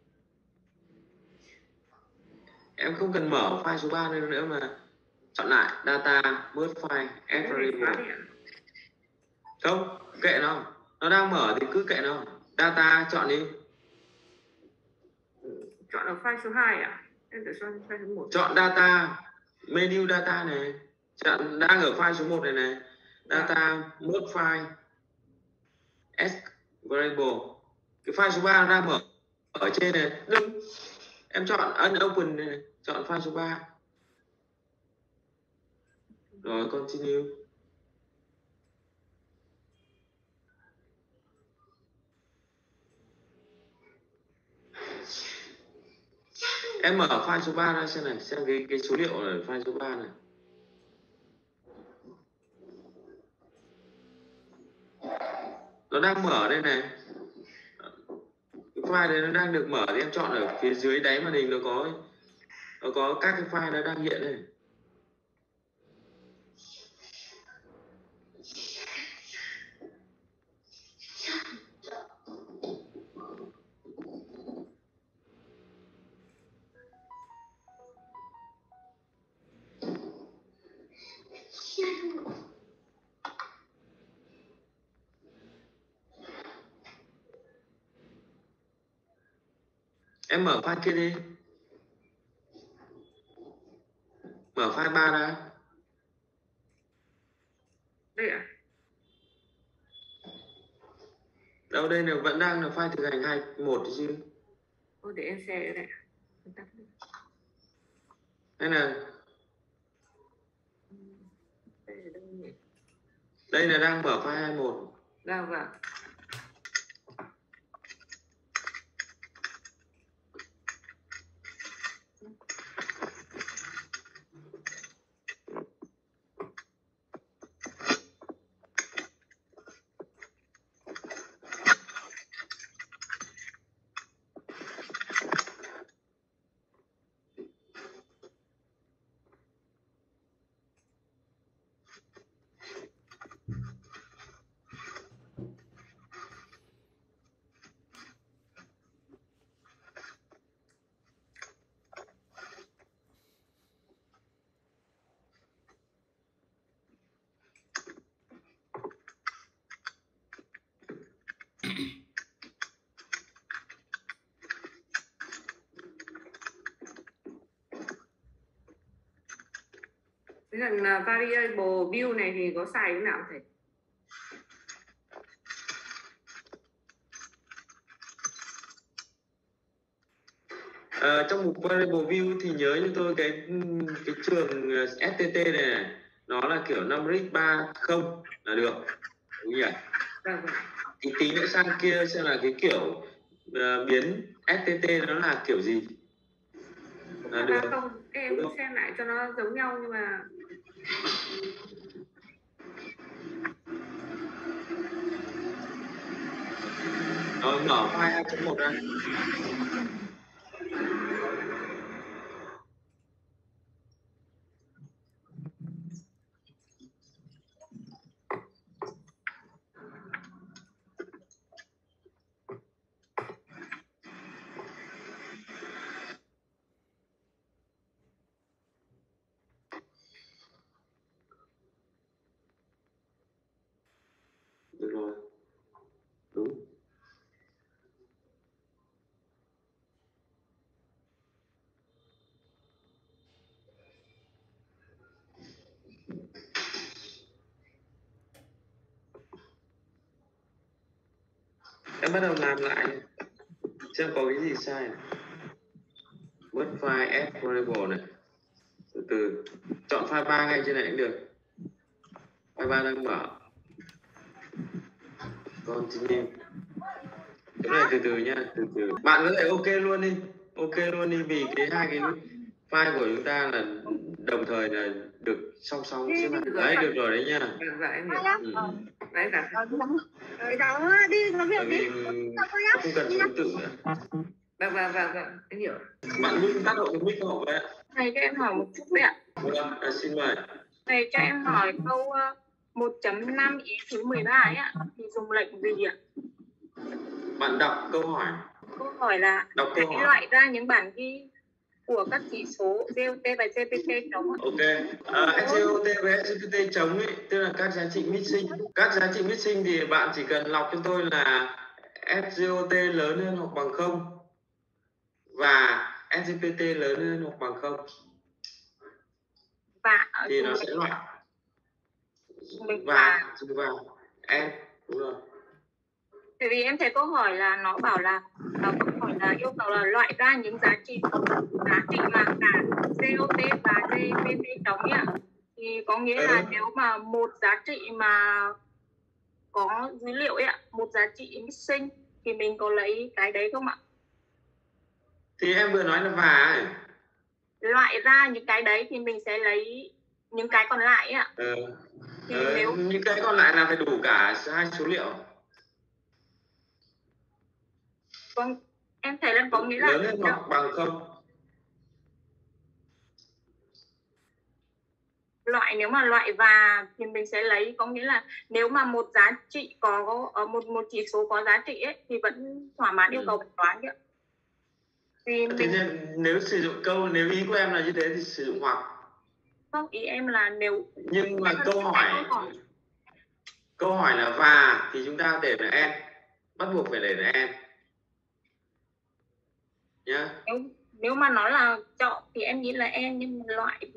S1: Em không cần mở file số ba nữa, nữa mà chọn lại data, merge file, add variable. Không, kệ nó. Nó đang mở thì cứ kệ nó. Data chọn đi.
S8: Chọn ở file số hai ạ. Em tự chọn file số một.
S1: Chọn data, menu data này. Chọn đang ở file số một này này. Data, merge file, add variable. Cái file số ba nó đang mở ở trên này. Đúng. Em chọn unopen này, chọn file số ba. Rồi continue. Em mở file số ba ra xem này, xem cái cái số liệu ở file số ba này. Nó đang mở đây này. Cái file này nó đang được mở thì em chọn ở phía dưới đáy màn hình nó có nó có các cái file nó đang hiện này. Em mở file kia đi. Mở file ba ra.
S8: Đây ạ.
S1: Đâu đây là vẫn đang là file thực hành hai một chứ.
S8: Ô, để em share đây.
S1: Hay là
S8: Đây là đâu nhỉ?
S1: đây là đang mở file hai một.
S8: Vâng vâng. Cái lần uh, variable view này thì có xài cái nào thầy?
S1: À, trong mục variable view thì nhớ như tôi cái cái trường ét tê tê này, này nó là kiểu numeric ba không là được, đúng nhỉ?
S8: Vâng vâng.
S1: Thì tí nữa sang kia xem là cái kiểu uh, biến ét tê tê nó là kiểu gì là được.
S8: Không, em cũng xem lại cho nó giống nhau nhưng mà
S1: Rồi mở file hai chấm một ra. Được rồi. Đúng. Em bắt đầu làm lại xem có cái gì sai này. Mất file add variable này, từ từ chọn file ba ngay trên này cũng được. File ba đang mở. Continue. Cái này từ từ nha, từ từ. Bạn có thể ok luôn đi, ok luôn đi, vì cái hai cái file của chúng ta là đồng thời là được song song chứ mà. Đấy, được rồi đấy nha.
S8: Dạ em hiểu.
S1: Ừ.
S8: Đấy dạ.
S4: Đấy đó, đi nói
S1: Bởi
S4: việc
S1: vì
S4: đi.
S1: không cần số tự nữa.
S8: Dạ dạ dạ dạ em hiểu.
S1: Bạn mic tác động cái mic của họ vậy ạ.
S6: Thầy cho em hỏi một chút đấy ạ.
S1: Vâng, à, xin mời.
S6: Thầy cho em hỏi câu uh, một chấm năm ý thứ mười ba ấy ạ, thì dùng lệnh gì ạ?
S1: Bạn đọc câu hỏi.
S6: Câu hỏi là
S1: Đọc câu
S6: hãy
S1: hỏi.
S6: loại ra những bản ghi của các chỉ số giê o tê và giê pê tê trống ạ.
S1: Ok. Uh, giê o tê và giê pê tê trống ấy, tức là các giá trị missing. Các giá trị missing thì bạn chỉ cần lọc cho tôi là ép giê o tê lớn hơn hoặc bằng không và ét giê pê tê lớn hơn hoặc bằng không
S6: Và ở
S1: thì
S6: dùng
S1: nó
S6: lệnh
S1: sẽ loại.
S6: mình
S1: Và
S6: và
S1: dùng vào em đúng rồi.
S6: tại vì em thấy câu hỏi là nó bảo là nó câu hỏi là yêu cầu là loại ra những giá trị giá trị mà cả giê o tê và giê pê tê trống ấy ạ, thì có nghĩa là
S1: Ừ.
S6: nếu mà một giá trị mà có dữ liệu ấy ạ, một giá trị missing thì mình có lấy cái đấy không ạ?
S1: Thì em vừa nói là và ấy.
S6: Loại ra những cái đấy thì mình sẽ lấy những cái còn lại ấy ạ.
S1: Ừ.
S6: Thì
S1: Ừ.
S6: nếu
S1: Những cái còn lại là phải đủ cả hai số liệu.
S6: con em thấy là có nghĩa là
S1: Lớn hơn hoặc bằng không.
S6: loại nếu mà loại và thì mình sẽ lấy, có nghĩa là nếu mà một giá trị có ở một một chỉ số có giá trị ấy thì vẫn thỏa mãn yêu cầu bài toán chứ. Thì
S1: Thế
S6: mình
S1: nên nếu sử dụng câu, nếu ý của em là như thế thì sử dụng hoặc.
S6: không, ý em là nếu
S1: Nhưng mà câu hỏi câu hỏi là và thì chúng ta để là em, bắt buộc phải để là em nhá.
S6: nếu nếu mà nó là chọn thì em nghĩ là em, nhưng mà loại thì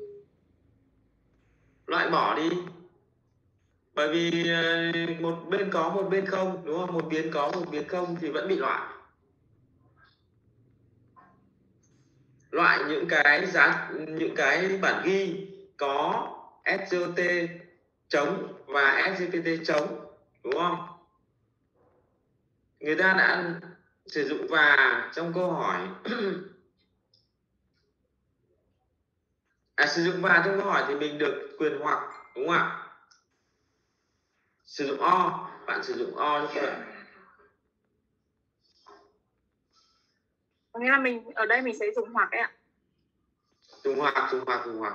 S1: Loại bỏ đi, bởi vì ờ, một bên có một bên không, đúng không? Một biến có một biến không thì vẫn bị loại. Loại những cái giá những cái bản ghi có ét giê o tê trống và ét giê pê tê trống, đúng không? Người ta đã sử dụng và trong câu hỏi à, sử dụng và trong câu hỏi thì mình được quyền hoặc, đúng không ạ? Sử dụng o, bạn sử dụng o cho tôi.
S6: có nghĩa là mình ở đây mình sẽ dùng hoặc ấy ạ.
S1: Dùng hoặc, dùng hoặc, dùng hoặc.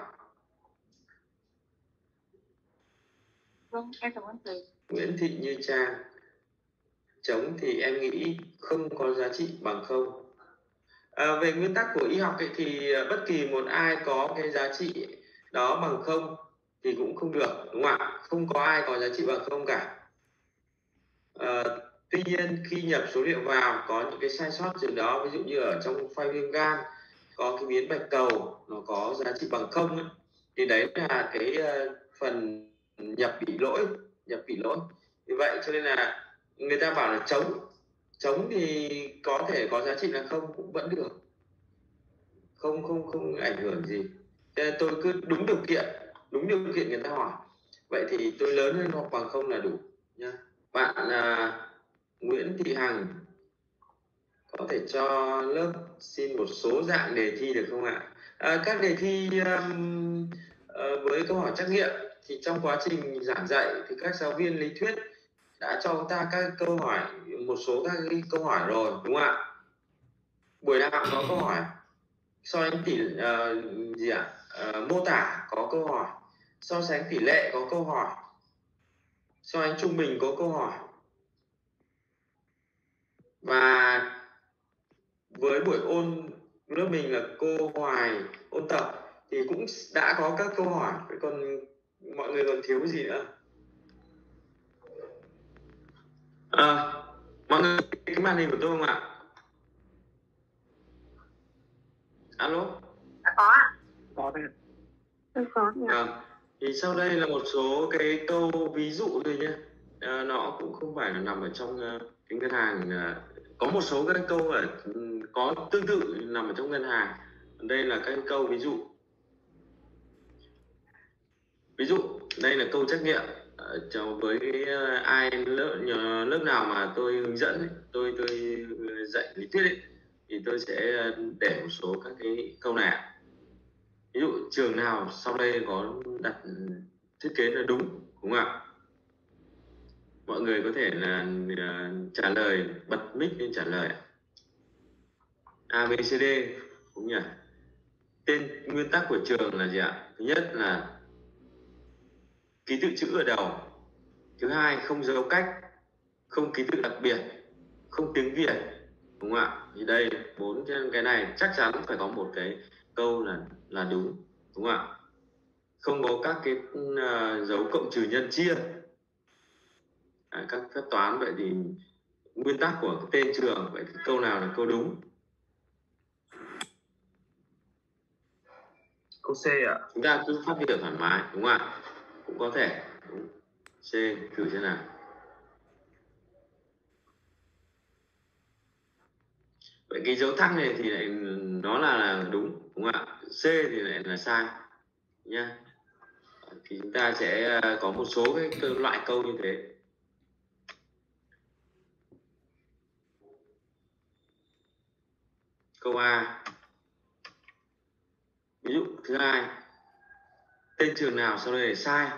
S6: Vâng, em cảm ơn thầy.
S1: Nguyễn Thị Như Trang. Trống thì em nghĩ không có giá trị bằng không. À, về nguyên tắc của y học ấy, thì bất kỳ một ai có cái giá trị đó bằng không thì cũng không được, đúng không ạ? Không có ai có giá trị bằng không cả. À, tuy nhiên khi nhập số liệu vào có những cái sai sót gì đó, ví dụ như ở trong file viêm gan có cái biến bạch cầu nó có giá trị bằng không ấy, thì đấy là cái uh, phần nhập bị lỗi, nhập bị lỗi. Vì vậy cho nên là người ta bảo là trống trống thì có thể có giá trị là không cũng vẫn được, không không không ảnh hưởng gì. Thế tôi cứ đúng điều kiện đúng điều kiện người ta hỏi, vậy thì tôi lớn hơn hoặc bằng không là đủ nha. Bạn à, Nguyễn Thị Hằng có thể cho lớp xin một số dạng đề thi được không ạ? À, các đề thi um, uh, với câu hỏi trắc nghiệm thì trong quá trình giảng dạy thì các giáo viên lý thuyết đã cho chúng ta các câu hỏi, một số các cái câu hỏi rồi, đúng không ạ? Buổi nào có câu hỏi, so sánh tỷ uh, gì ạ? Uh, mô tả có câu hỏi, so sánh tỷ lệ có câu hỏi, so sánh trung bình có câu hỏi. Và với buổi ôn lớp mình là cô Hoài ôn tập thì cũng đã có các câu hỏi, còn mọi người còn thiếu gì nữa? À, mọi người cái màn hình của tôi không ạ? Alo?
S6: Đã có ạ.
S2: Có thế.
S6: Tôi có.
S1: Vâng. Thì sau đây là một số cái câu ví dụ thôi nhé. uh, nó cũng không phải là nằm ở trong uh, cái ngân hàng. Uh, có một số các câu ở có tương tự nằm ở trong ngân hàng. Đây là các câu ví dụ. Ví dụ đây là câu trắc nghiệm uh, với cái, uh, ai lớp lớp nào mà tôi hướng dẫn ấy, tôi tôi dạy lý thuyết ấy, thì tôi sẽ để một số các cái câu này. Ví dụ trường nào sau đây có đặt thiết kế là đúng, đúng không ạ? Mọi người có thể là uh, trả lời, bật mic lên trả lời. A, B, C, D, đúng nhỉ? Tên nguyên tắc của trường là gì ạ? Thứ nhất là ký tự chữ ở đầu. Thứ hai, không dấu cách, không ký tự đặc biệt, không tiếng Việt, đúng không ạ? Thì đây bốn cái này chắc chắn phải có một cái câu là là đúng, đúng không ạ? Không có các cái uh, dấu cộng trừ nhân chia. À, các phép toán. Vậy thì nguyên tắc của cái tên trường, vậy thì câu nào là câu đúng?
S2: Câu C ạ.
S1: Chúng ta cứ phát biểu thoải mái, đúng không ạ? Cũng có thể. Đúng. C, thử xem nào. Vậy cái dấu thăng này thì lại nó là, là đúng, đúng không ạ? C thì lại là sai nha. Thì chúng ta sẽ có một số cái loại câu như thế. Câu A. Ví dụ thứ hai, tên trường nào sau đây là sai?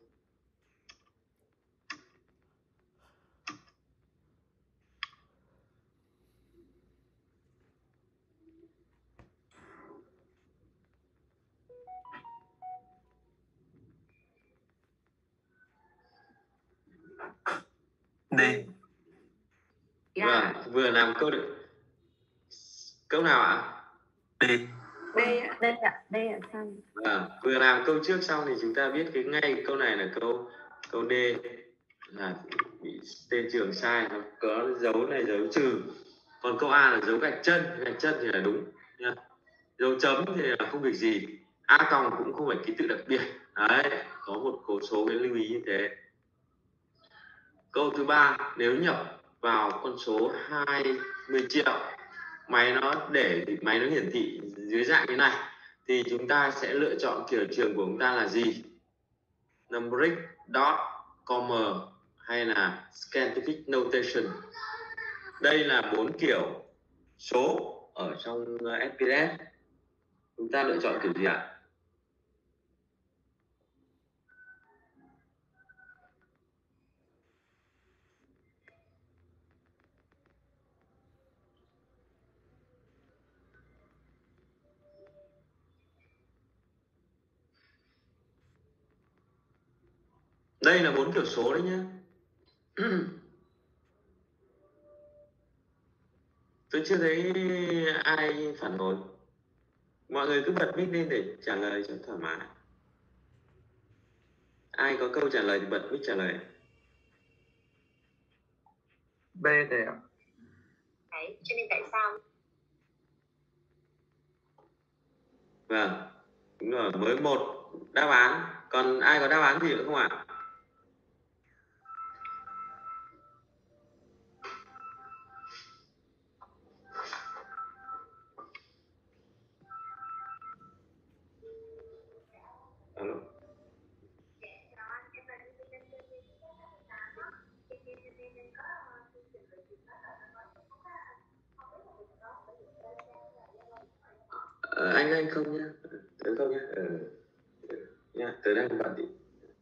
S7: D.
S1: Vâng, vừa làm câu được. Câu nào ạ?
S7: D.
S3: D ạ, D ạ, D ạ, sao?
S1: Vâng, vừa làm câu trước xong thì chúng ta biết cái ngay câu này là câu câu D là bị tên trường sai, nó có dấu này dấu trừ. Còn câu A là dấu gạch chân, gạch chân thì là đúng nha. Dấu chấm thì là không việc gì. A còng cũng không phải ký tự đặc biệt. Đấy, có một số cái lưu ý như thế. Câu thứ ba, nếu nhập vào con số hai mươi triệu, máy nó để máy nó hiển thị dưới dạng như này, thì chúng ta sẽ lựa chọn kiểu trường của chúng ta là gì? Numeric, dot, comma hay là scientific notation. Đây là bốn kiểu số ở trong ép pê ét. Chúng ta lựa chọn kiểu gì ạ? Đây là bốn kiểu số đấy nhé. Tôi chưa thấy ai phản hồi. Mọi người cứ bật mic lên để trả lời cho thoải mái. Ai có câu trả lời thì bật mic trả lời.
S2: B thầy ạ.
S5: Đấy, cho nên tại sao?
S1: Vâng, đúng rồi, mới một đáp án. Còn ai có đáp án gì nữa không ạ? Alo. Ờ, anh anh không nhá, tớ không nhá. Ờ, nha, tớ đang bận đi.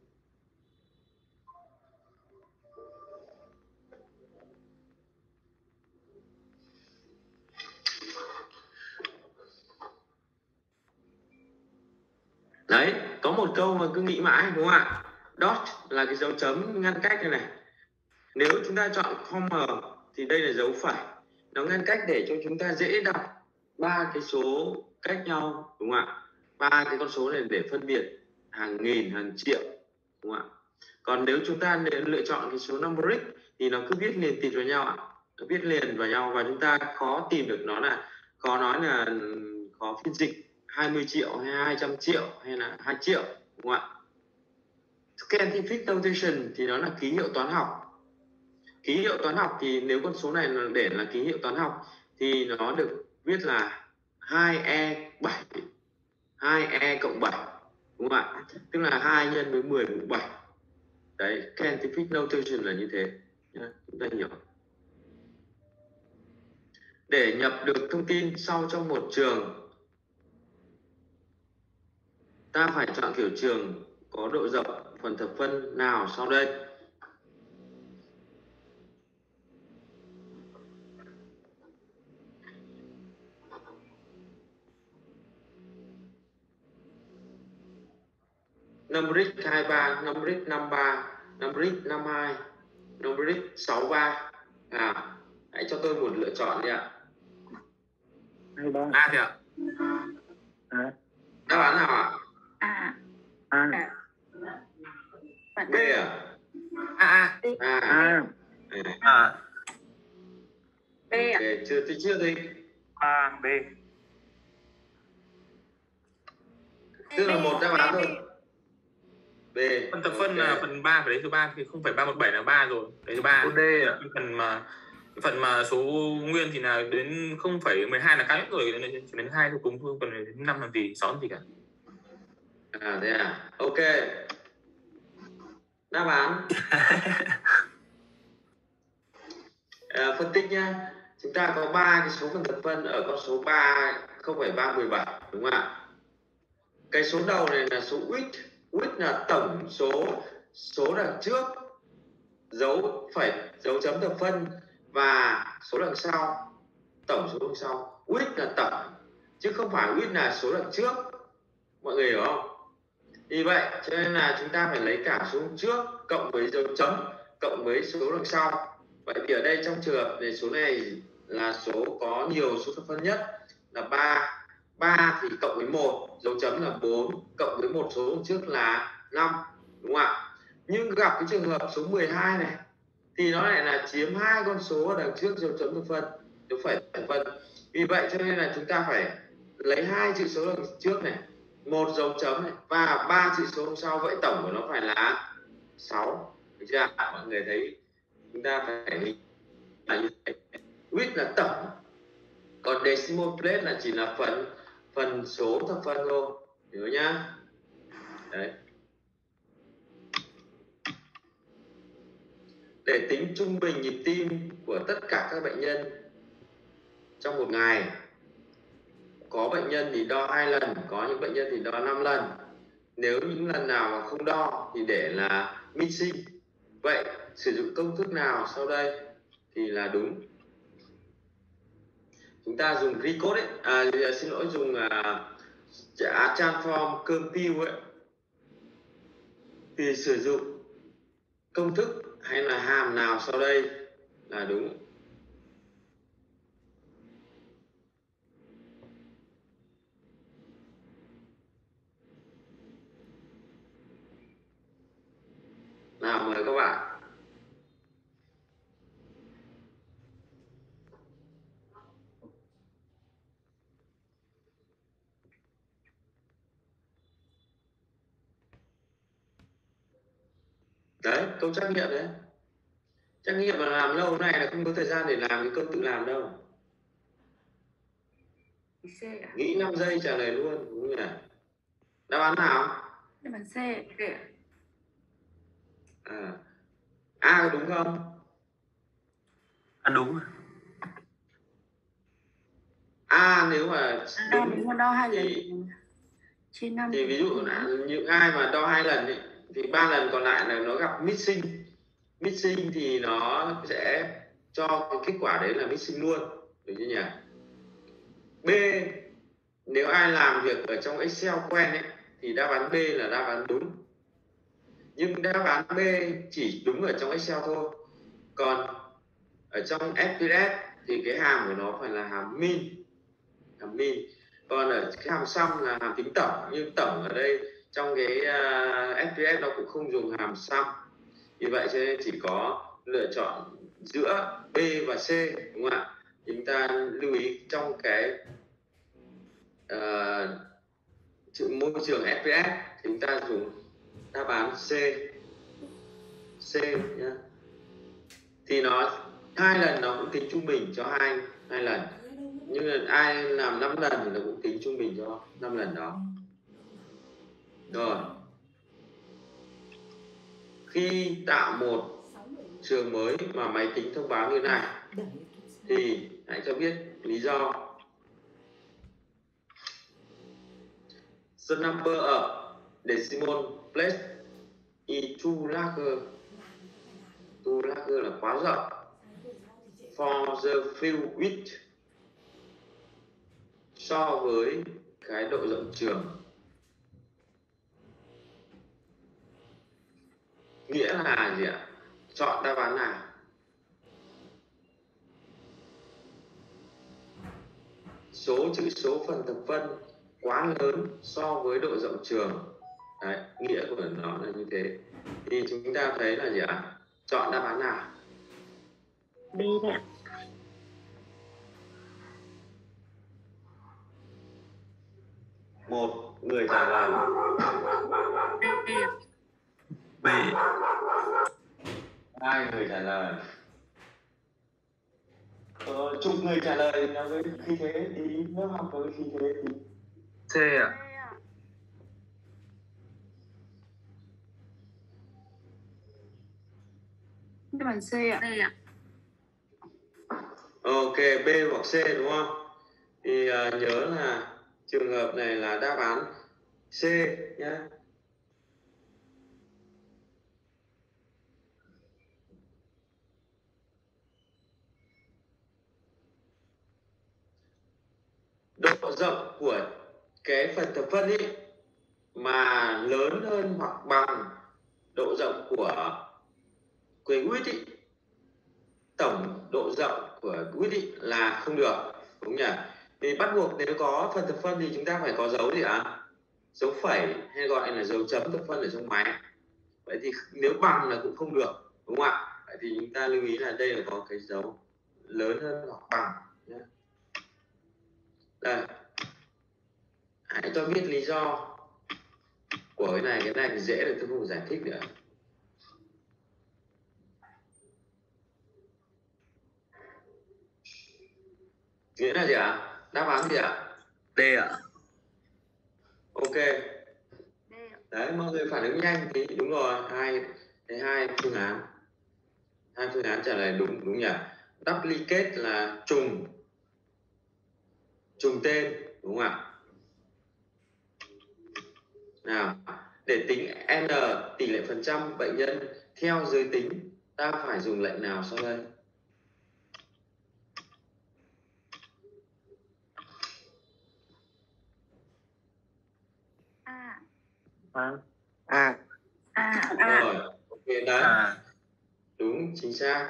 S1: Đấy, có một câu mà cứ nghĩ mãi, đúng không ạ? Dot là cái dấu chấm ngăn cách này này. Nếu chúng ta chọn comma thì đây là dấu phẩy. Nó ngăn cách để cho chúng ta dễ đọc ba cái số cách nhau, đúng không ạ? Ba cái con số này để phân biệt hàng nghìn, hàng triệu, đúng không ạ? Còn nếu chúng ta lựa chọn cái số numeric thì nó cứ viết liền tịt vào nhau ạ. Nó viết liền vào nhau và chúng ta khó tìm được nó, là khó nói là khó phiên dịch hai mươi triệu hay hai trăm triệu hay là hai triệu, đúng không ạ? Scientific notation thì nó là ký hiệu toán học. Ký hiệu toán học thì nếu con số này là để là ký hiệu toán học thì nó được viết là hai e bảy, hai e cộng bảy, đúng không ạ? Tức là hai nhân với mười mũ bảy. Đấy, scientific notation là như thế. Chúng ta hiểu. Để nhập được thông tin sau trong một trường, ta phải chọn kiểu trường có độ rộng phần thập phân nào sau đây? Numeric hai mươi ba, numeric năm mươi ba, numeric năm mươi hai, numeric sáu mươi ba. À, hãy cho tôi một lựa chọn đi ạ.
S7: A thì ạ.
S1: Đáp án nào ạ?
S6: À.
S5: À.
S1: B à?
S7: A A.
S1: À.
S5: À.
S7: À.
S6: B ạ.
S1: Okay. Chưa tôi chưa thấy.
S2: A, B.
S1: Tức là một đáp án thôi. B.
S7: Phần thập phân
S1: Okay.
S7: là phần ba, phải đấy thứ ba thì không phải ba một bảy là ba rồi. Đấy thứ ba.
S2: D ạ.
S7: Phần mà phần mà số nguyên thì là đến không phẩy mười hai là cao nhất rồi, nên chỉ đến hai thôi cùng thôi, còn đến năm làm gì, sáu làm gì cả.
S1: À thế à. Ok. Đáp án. À, phân tích nhá. Chúng ta có ba cái số phần thập phân ở con số ba không phẩy ba một bảy, đúng không ạ? Cái số đầu này là số width, width là tổng số số đằng trước dấu phẩy dấu chấm thập phân và số đằng sau, tổng số đằng sau. Width là tổng chứ không phải width là số đằng trước, mọi người hiểu không? Vì vậy cho nên là chúng ta phải lấy cả số trước cộng với dấu chấm cộng với số đằng sau. Vậy thì ở đây trong trường hợp này số này là số có nhiều số thập phân nhất là ba. ba thì cộng với một, dấu chấm là bốn, cộng với một số đằng trước là năm, đúng không ạ? Nhưng gặp cái trường hợp số mười hai này thì nó lại là chiếm hai con số ở đằng trước dấu chấm thập phân, dấu phẩy thập phân. Vì vậy cho nên là chúng ta phải lấy hai chữ số đằng trước này, một dấu chấm này và ba chữ số đằng sau, vậy tổng của nó phải là sáu. Được chưa? Mọi người thấy chúng ta phải là như thế. Width là tổng, còn decimal place là chỉ là phần phần số thập phân thôi, nhớ nhá. Đấy. Để tính trung bình nhịp tim của tất cả các bệnh nhân trong một ngày, có bệnh nhân thì đo hai lần, có những bệnh nhân thì đo năm lần. Nếu những lần nào mà không đo thì để là missing. Vậy sử dụng công thức nào sau đây thì là đúng? Chúng ta dùng recode ấy, à, xin lỗi dùng uh, transform compute ấy, thì sử dụng công thức hay là hàm nào sau đây là đúng? Nào mời các bạn. Đấy, câu trắc nghiệm đấy. Trắc nghiệm mà làm lâu này là không có thời gian để làm cái câu tự làm đâu.
S8: C à?
S1: Nghĩ năm giây trả lời luôn, đúng không nhỉ? Đáp án nào?
S8: Đáp án C. C à?
S1: À, A có đúng không?
S2: À đúng.
S1: A nếu mà
S8: Đo
S1: đúng
S8: nếu mà đo hai lần
S1: thì,
S8: trên năm
S1: thì ví dụ là những ai mà đo hai lần ấy, thì ba lần còn lại là nó gặp missing. Missing thì nó sẽ cho cái kết quả đấy là missing luôn, được chưa nhỉ? B, nếu ai làm việc ở trong Excel quen ấy, thì đáp án B là đáp án đúng. Nhưng đáp án B chỉ đúng ở trong Excel thôi. Còn ở trong ép pê ét thì cái hàm của nó phải là hàm min, hàm min. Còn ở cái hàm sum là hàm tính tổng, nhưng tổng ở đây trong cái uh, ép pê ét nó cũng không dùng hàm sum. Vì vậy cho nên chỉ có lựa chọn giữa B và C, đúng không ạ? Chúng ta lưu ý trong cái uh, môi trường ép pê ét thì chúng ta dùng đáp án C. C nhá. Thì nó hai lần nó cũng tính trung bình cho hai hai lần, nhưng là ai làm năm lần thì nó cũng tính trung bình cho năm lần đó. Rồi, khi tạo một trường mới mà máy tính thông báo như này thì hãy cho biết lý do. The number of decimal place is too large. Too large là quá rộng. For the field width, so với cái độ rộng trường. Nghĩa là gì ạ? Chọn đáp án nào? Số chữ số phần thập phân quá lớn so với độ rộng trường. Đấy, nghĩa của nó là như thế. Thì chúng ta thấy là gì ạ? Chọn đáp án nào?
S5: B đấy ạ.
S1: Một người trả lời B. Hai người trả lời. Ờ, chục người trả lời là với khí thế tí, lớp học với khí thế tí.
S2: C ạ.
S8: Đáp án C ạ.
S5: C ạ.
S1: Ok, B hoặc C đúng không? Thì uh, nhớ là trường hợp này là đáp án C nhé. Độ rộng của cái phần thập phân ấy mà lớn hơn hoặc bằng độ rộng của cái width ấy, tổng độ rộng của width ấy là không được, đúng nhỉ? Thì bắt buộc nếu có phần thập phân thì chúng ta phải có dấu gì ạ? Dấu phẩy hay gọi là dấu chấm thập phân ở trong máy. Vậy thì nếu bằng là cũng không được, đúng không ạ? Vậy thì chúng ta lưu ý là đây là có cái dấu lớn hơn hoặc bằng nhé. Đây, hãy cho biết lý do của cái này. Cái này thì dễ được, tôi không giải thích nữa. Nghĩa là gì ạ? Đáp án gì ạ?
S2: D ạ.
S1: Ok. Đấy, mọi người phản ứng nhanh thì đúng rồi. Hai, cái hai phương án, hai phương án trả lời đúng, đúng nhỉ? Duplicate là trùng, trùng tên, đúng không ạ? Nào, để tính N, tỷ lệ phần trăm bệnh nhân theo giới tính, ta phải dùng lệnh nào sau đây?
S4: A.
S2: A.
S8: À.
S3: À,
S1: Rồi, ok đấy.
S2: À.
S1: Đúng, chính xác.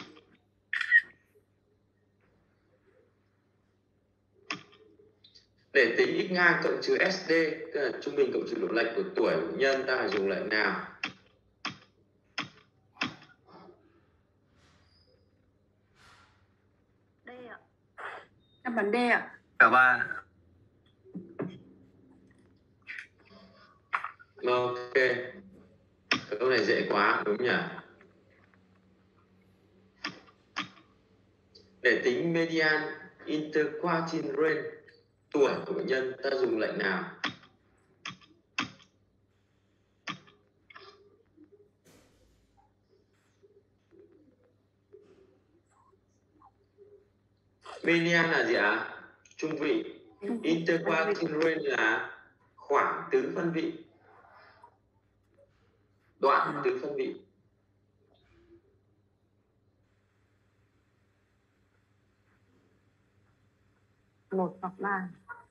S1: Để tính x ngang cộng trừ S D, tức là trung bình cộng trừ độ lệch của tuổi của nhân, ta phải dùng lệnh nào?
S4: D ạ.
S8: Đáp án D ạ.
S2: Cả ba.
S1: Ok, câu này dễ quá, đúng nhỉ? Để tính median interquartile range, tuổi của bệnh nhân, ta dùng lệnh nào? Median là gì ạ? Trung vị. Interquartile range là khoảng tứ phân vị, đoạn tứ phân vị.
S8: Một hoặc ba.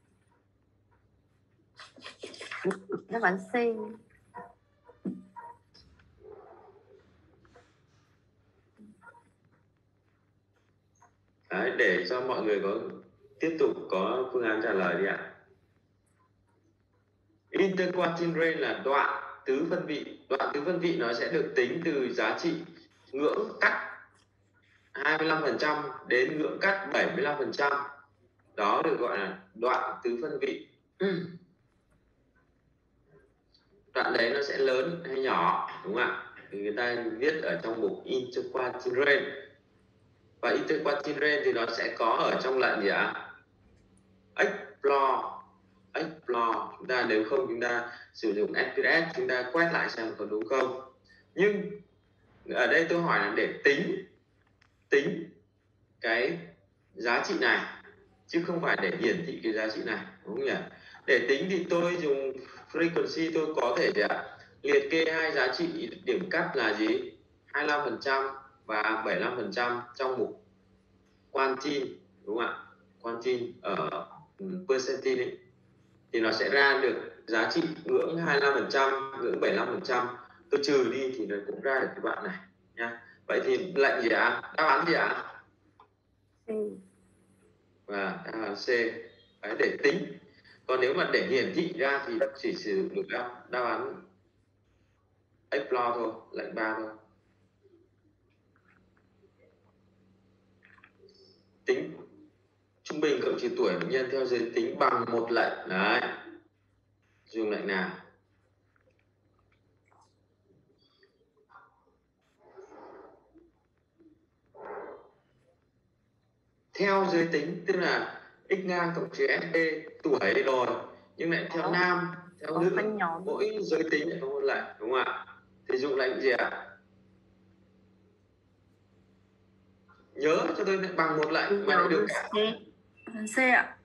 S8: Đáp án C.
S1: Đấy, để cho mọi người có tiếp tục có phương án trả lời đi ạ. Interquartile range là đoạn tứ phân vị. Đoạn tứ phân vị nó sẽ được tính từ giá trị ngưỡng cắt hai mươi lăm phần trăm đến ngưỡng cắt bảy mươi lăm phần trăm. Đó được gọi là đoạn tứ phân vị. đoạn đấy nó sẽ lớn hay nhỏ, đúng không ạ? Thì người ta viết ở trong mục interquartile range. Và interquartile range thì nó sẽ có ở trong lệnh gì ạ? Explore. Explore. Chúng ta nếu không chúng ta sử dụng ét pê ét, chúng ta quét lại xem có đúng không. Nhưng ở đây tôi hỏi là để tính tính cái giá trị này, chứ không phải để hiển thị cái giá trị này, đúng không nhỉ? Để tính thì tôi dùng frequency, tôi có thể gì ạ? Liệt kê hai giá trị điểm cắt là gì? hai mươi lăm phần trăm và bảy mươi lăm phần trăm trong mục quantile, đúng không ạ? Quantile ở percentile ấy, thì nó sẽ ra được giá trị ngưỡng hai mươi lăm phần trăm, ngưỡng bảy mươi lăm phần trăm. Tôi trừ đi thì nó cũng ra được cái đoạn này nha. Vậy thì lệnh gì ạ? Đáp án gì ạ?
S5: C.
S1: Và đáp án C. Đấy, để tính. Còn nếu mà để hiển thị ra thì chỉ sử dụng được đáp, đáp án explore thôi, lệnh ba thôi. Tính trung bình cộng trừ tuổi bệnh nhân theo giới tính bằng một lệnh. Đấy, dùng lệnh nào? Theo giới tính tức là x ngang cộng trừ sd tuổi rồi, nhưng lại theo nam, theo nữ, mỗi giới tính lại có một lệnh, đúng không ạ? Thì dùng lệnh gì ạ? Nhớ cho tôi lại bằng một lệnh mà lại được cả.
S8: C ạ.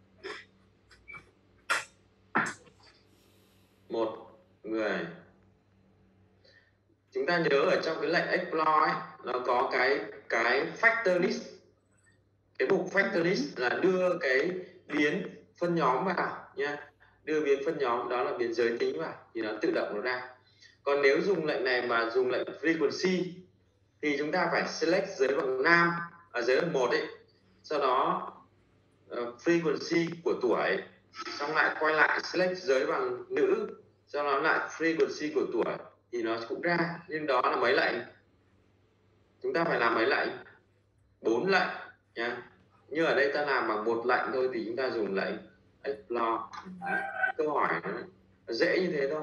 S1: Một người. Chúng ta nhớ ở trong cái lệnh explore ấy, nó có cái cái factor list. Cái mục factor list là đưa cái biến phân nhóm vào nha. Đưa biến phân nhóm, đó là biến giới tính vào thì nó tự động nó ra. Còn nếu dùng lệnh này mà dùng lệnh frequency thì chúng ta phải select giới bằng nam, ở giới bằng một ấy, sau đó uh, frequency của tuổi, xong lại quay lại select giới bằng nữ, sau đó lại frequency của tuổi thì nó cũng ra. Nhưng đó là mấy lệnh? Chúng ta phải làm mấy lệnh? Bốn lệnh nha. Như ở đây ta làm bằng một lệnh thôi thì chúng ta dùng lệnh explore. Đấy, câu hỏi nó dễ như thế thôi.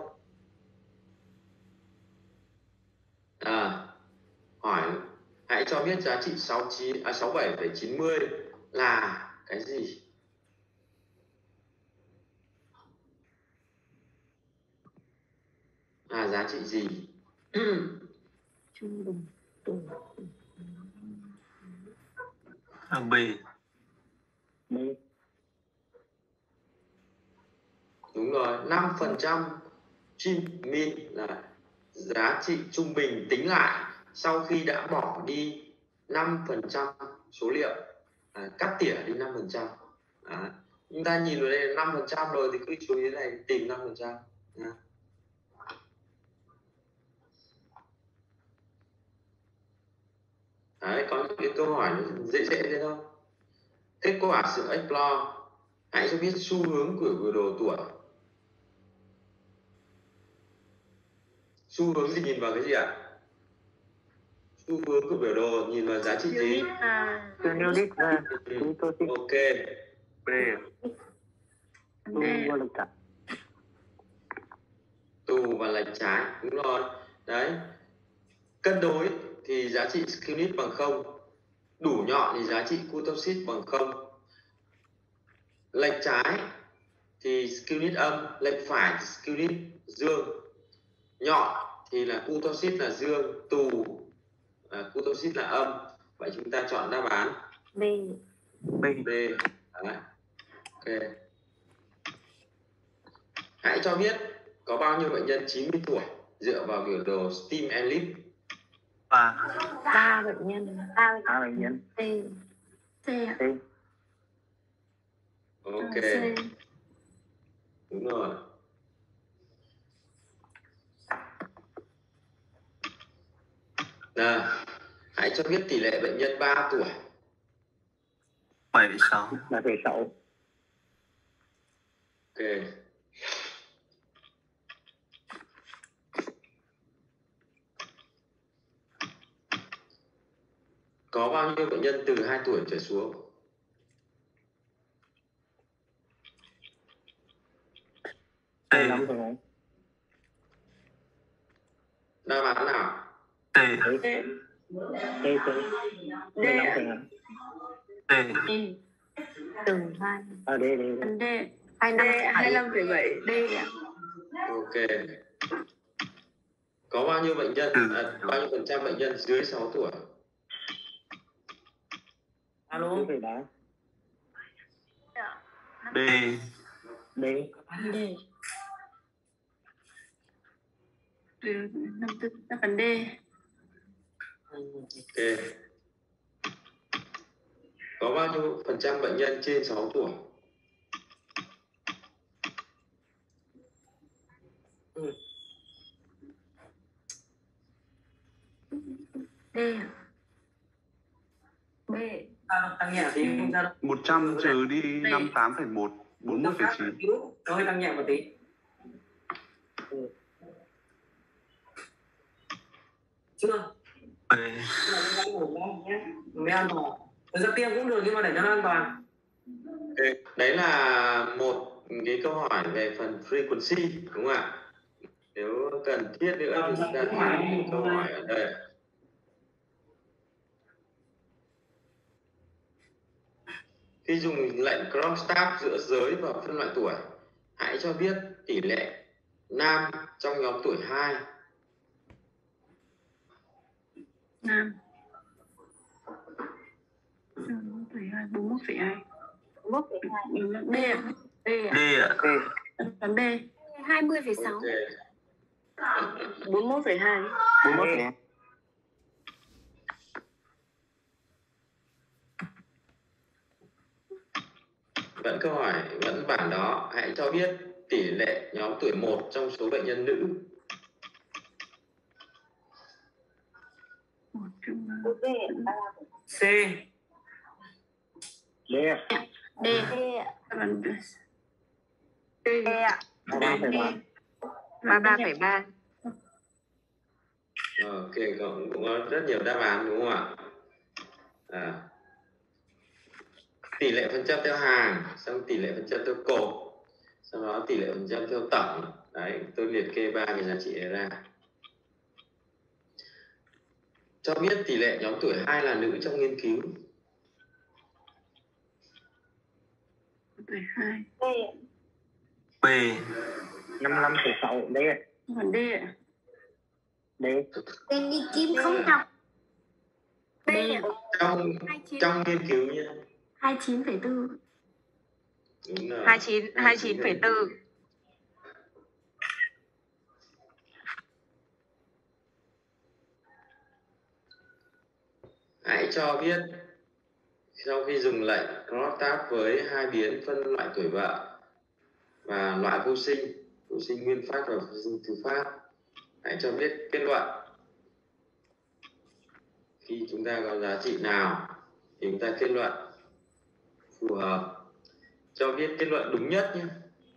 S1: À, hỏi hãy cho biết giá trị sáu mươi chín, à, sáu mươi bảy phẩy chín mươi là cái gì? À, giá trị gì?
S5: Trung bình tuổi.
S2: B.
S5: B.
S1: Đúng rồi, năm phần trăm min là giá trị trung bình tính lại sau khi đã bỏ đi năm phần trăm số liệu, à, cắt tỉa đi năm phần trăm. À, chúng ta nhìn vào đây là năm phần trăm rồi thì cứ chú ý này tìm năm phần trăm. Đấy, có những cái câu hỏi dễ dễ thế thôi. Kết quả sự explore, hãy cho biết xu hướng của biểu đồ tuổi. Xu hướng thì nhìn vào cái gì ạ? Xu hướng của biểu đồ nhìn vào giá trị gì?
S5: Unit và
S1: Ok.
S2: B.
S1: Tù và lệch trái, đúng rồi. Đấy. Cân đối thì giá trị skewness bằng không. Đủ nhọn thì giá trị kurtosis bằng không. Lệch trái thì skewness âm, lệch phải thì skewness dương. Nhọn thì là kurtosis là dương, tù à, kurtosis là âm. Vậy chúng ta chọn đáp án
S5: B.
S1: B. B. Đấy. Ok. Hãy cho biết có bao nhiêu bệnh nhân chín mươi tuổi dựa vào biểu đồ Steam and Lip?
S2: Ba.
S5: Ba bệnh nhân. Ba
S2: Ba bệnh nhân.
S5: C. C ạ.
S2: C.
S1: Ok.
S5: C.
S1: Đúng rồi. Nào, hãy cho biết tỷ lệ bệnh nhân ba tuổi.
S2: bảy phẩy sáu.
S5: bảy phẩy sáu.
S1: Ok. Có bao nhiêu bệnh nhân từ hai tuổi trở xuống?
S2: C.
S1: Đáp án nào?
S2: T.
S8: D.
S9: T T
S8: D ạ.
S2: T.
S5: Từ hai.
S9: À, D D D.
S5: Phần D.
S8: hai mươi lăm phẩy bảy.
S5: D ạ.
S1: Ok. Có bao nhiêu bệnh nhân, à, bao nhiêu phần trăm bệnh nhân dưới sáu tuổi?
S9: Alo. Phải đá.
S2: D.
S9: D.
S5: D. Từ năm tư là phần D.
S1: Ok. Có bao nhiêu phần trăm bệnh nhân trên sáu tuổi?
S5: D ạ. B.
S10: Tăng nhẹ tí không sao.
S11: một trăm trừ đi năm mươi tám phẩy một, bốn mươi mốt phẩy chín.
S10: Nó hơi tăng nhẹ một tí. Chưa?
S2: B.
S10: Mới an toàn. Thực ra tiêm cũng được nhưng mà để cho nó an toàn.
S1: Okay. Đấy là một cái câu hỏi về phần frequency, đúng không ạ? Nếu cần thiết nữa thì chúng ta thêm một câu hỏi ở đây. Khi dùng lệnh crosstab giữa giới và phân loại tuổi, hãy cho biết tỷ lệ nam trong nhóm tuổi hai.
S5: Nam. Trong tuổi hai, bốn mươi mốt phẩy hai.
S6: bốn mươi mốt phẩy hai.
S5: D ạ. D ạ.
S2: D ạ.
S5: Phần B. hai mươi phẩy sáu.
S8: bốn mươi mốt phẩy hai.
S11: bốn mươi mốt phẩy hai.
S1: Vẫn câu hỏi, vẫn bản đó. Hãy cho biết tỷ lệ nhóm tuổi một trong số bệnh nhân nữ.
S5: Một trong
S10: C.
S9: D.
S5: D. Phần B.
S6: D ạ.
S9: ba phẩy ba.
S8: ba mươi ba phẩy ba.
S1: Ok, cũng, cũng có rất nhiều đáp án đúng không ạ? À. Tỷ lệ phần trăm theo hàng, xong tỷ lệ phần trăm theo cột, sau đó tỷ lệ phần trăm theo tổng. Đấy, tôi liệt kê ba cái giá trị này ra. Cho biết tỷ lệ nhóm tuổi hai là nữ trong nghiên cứu.
S5: tuổi hai.
S2: B.
S9: năm mươi lăm phẩy sáu. D.
S5: Phần D ạ.
S9: D.
S5: Tên đi kiếm không đọc. B ạ.
S1: Trong, trong nghiên cứu nhé.
S5: hai mươi chín phẩy bốn.
S1: Đúng rồi.
S8: hai mươi chín, hai mươi chín phẩy bốn.
S1: Hãy cho biết sau khi dùng lệnh crosstab với hai biến phân loại tuổi vợ và loại vô sinh, vô sinh nguyên phát và vô sinh thứ phát, hãy cho biết kết luận. Khi chúng ta có giá trị nào thì chúng ta kết luận phù hợp. Cho biết kết luận đúng nhất nhé.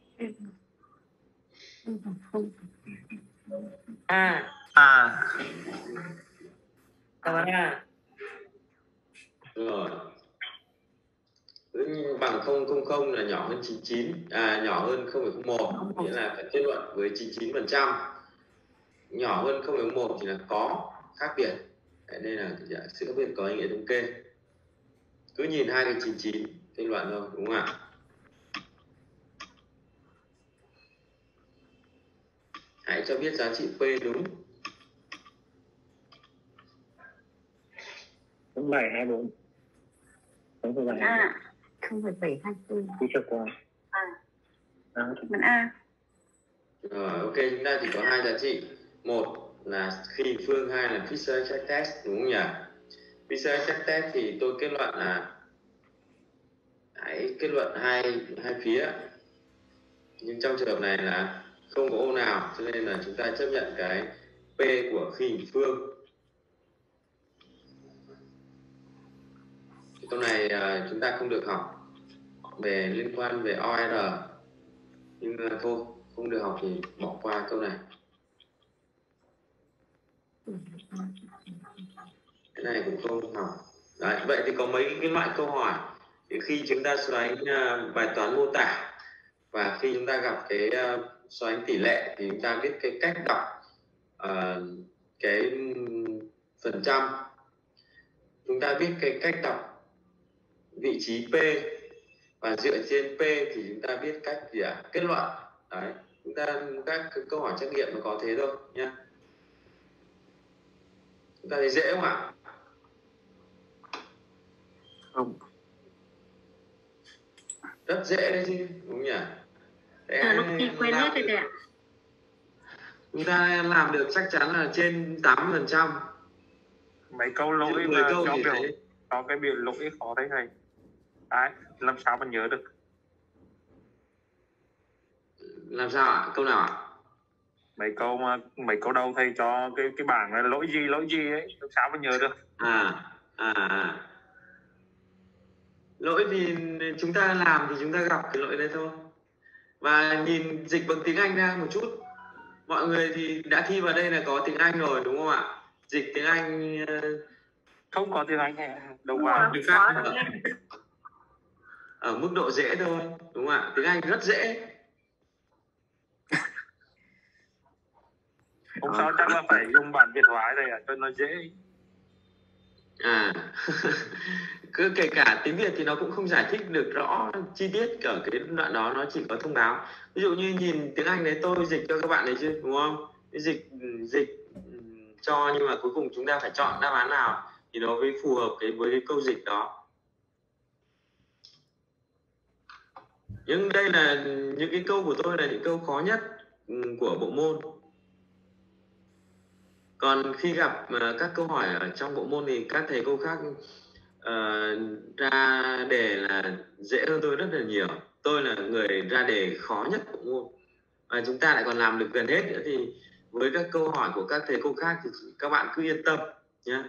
S10: A.
S2: A.
S10: A.
S1: Rồi. Bằng không không không là nhỏ hơn chín mươi chín, à nhỏ hơn không phẩy không một, nghĩa là phải kết luận với chín mươi chín phần trăm. Nhỏ hơn không phẩy không một thì là có khác biệt. Đây là sự khác biệt có ý nghĩa thống kê. Cứ nhìn hai cái chín mươi chín kết luận thôi, đúng không ạ? Hãy cho biết giá trị P đúng.
S9: không bảy hai bốn. không phẩy bảy hai bốn.
S5: A. không phẩy bảy hai tư.
S9: Đi cho qua.
S5: A.
S9: À.
S5: Phần A.
S1: Rồi, ok, chúng ta chỉ có hai giá trị. Một là khi phương, hai là Fisher-Trat test, đúng không nhỉ? Fisher-Trat test thì tôi kết luận là hãy kết luận hai hai phía. Nhưng trong trường hợp này là không có ô nào, cho nên là chúng ta chấp nhận cái P của khi hình phương. Câu này uh, chúng ta không được học về liên quan về o rờ, nhưng uh, thôi không được học thì bỏ qua câu này. Cái này cũng không học. Đấy, vậy thì có mấy cái loại câu hỏi thì khi chúng ta so đánh uh, bài toán mô tả và khi chúng ta gặp cái uh, so đánh tỷ lệ thì chúng ta biết cái cách đọc uh, cái phần trăm, chúng ta biết cái cách đọc vị trí P, và dựa trên P thì chúng ta biết cách gì ạ? Kết luận. Đấy, chúng ta các câu hỏi trắc nghiệm nó có thế thôi nhé. Chúng ta thấy dễ không ạ?
S2: Không.
S1: Rất dễ đấy chứ, đúng nhỉ? Đấy,
S5: À, lúc đi quên hết rồi ạ.
S1: Chúng ta làm được chắc chắn là trên tám mươi phần trăm.
S2: Mấy câu lỗi
S1: mười
S2: mà
S1: câu
S2: cho
S1: thì
S2: biểu
S1: thấy.
S2: có cái biểu lỗi khó đấy thầy. Đấy, làm sao mà nhớ được?
S1: Làm sao ạ? Câu nào ạ?
S2: Mấy câu mà mấy câu đầu thầy cho cái cái bảng là lỗi gì lỗi gì ấy, làm sao mà nhớ được?
S1: À, à, à. Lỗi thì chúng ta làm thì chúng ta gặp cái lỗi đấy thôi. Và nhìn dịch bằng tiếng Anh ra một chút. Mọi người thì đã thi vào đây là có tiếng Anh rồi đúng không ạ? Dịch tiếng Anh
S2: không có tiếng Anh đâu vào
S1: từ khác ở, ở mức độ dễ thôi, đúng không ạ? Tiếng Anh rất dễ.
S2: Không sao, chắc là phải dùng bản Việt hóa đây à, cho nó dễ.
S1: À, cứ kể cả tiếng Việt thì nó cũng không giải thích được rõ chi tiết ở cái đoạn đó, nó chỉ có thông báo. Ví dụ như nhìn tiếng Anh đấy, tôi dịch cho các bạn đấy chứ, đúng không? Dịch dịch cho, nhưng mà cuối cùng chúng ta phải chọn đáp án nào thì nó mới phù hợp cái với cái câu dịch đó. Nhưng đây là những cái câu của tôi là những câu khó nhất của bộ môn. Còn khi gặp uh, các câu hỏi ở trong bộ môn thì các thầy cô khác uh, ra đề là dễ hơn tôi rất là nhiều. Tôi là người ra đề khó nhất bộ môn. Và chúng ta lại còn làm được gần hết nữa, thì với các câu hỏi của các thầy cô khác thì các bạn cứ yên tâm nhé.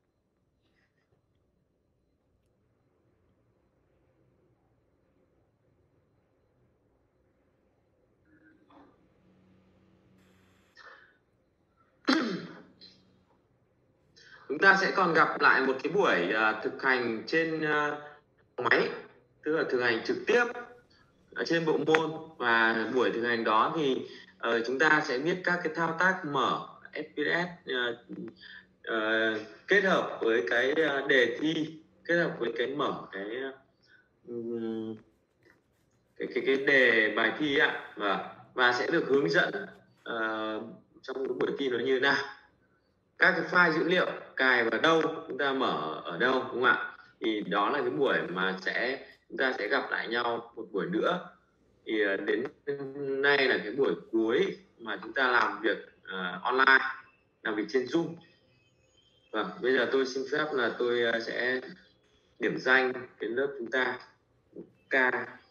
S1: Chúng ta sẽ còn gặp lại một cái buổi uh, thực hành trên uh, máy, tức là thực hành trực tiếp ở trên bộ môn. Và buổi thực hành đó thì uh, chúng ta sẽ biết các cái thao tác mở ép pê ét uh, uh, kết hợp với cái uh, đề thi, kết hợp với cái mở cái uh, cái, cái cái đề bài thi ạ, và và sẽ được hướng dẫn uh, trong cái buổi thi nó như thế nào, các cái file dữ liệu cài vào đâu, chúng ta mở ở đâu, đúng không ạ? Thì đó là cái buổi mà sẽ chúng ta sẽ gặp lại nhau một buổi nữa. Thì đến nay là cái buổi cuối mà chúng ta làm việc uh, online, làm việc trên Zoom. Vâng, bây giờ tôi xin phép là tôi sẽ điểm danh cái lớp chúng ta. K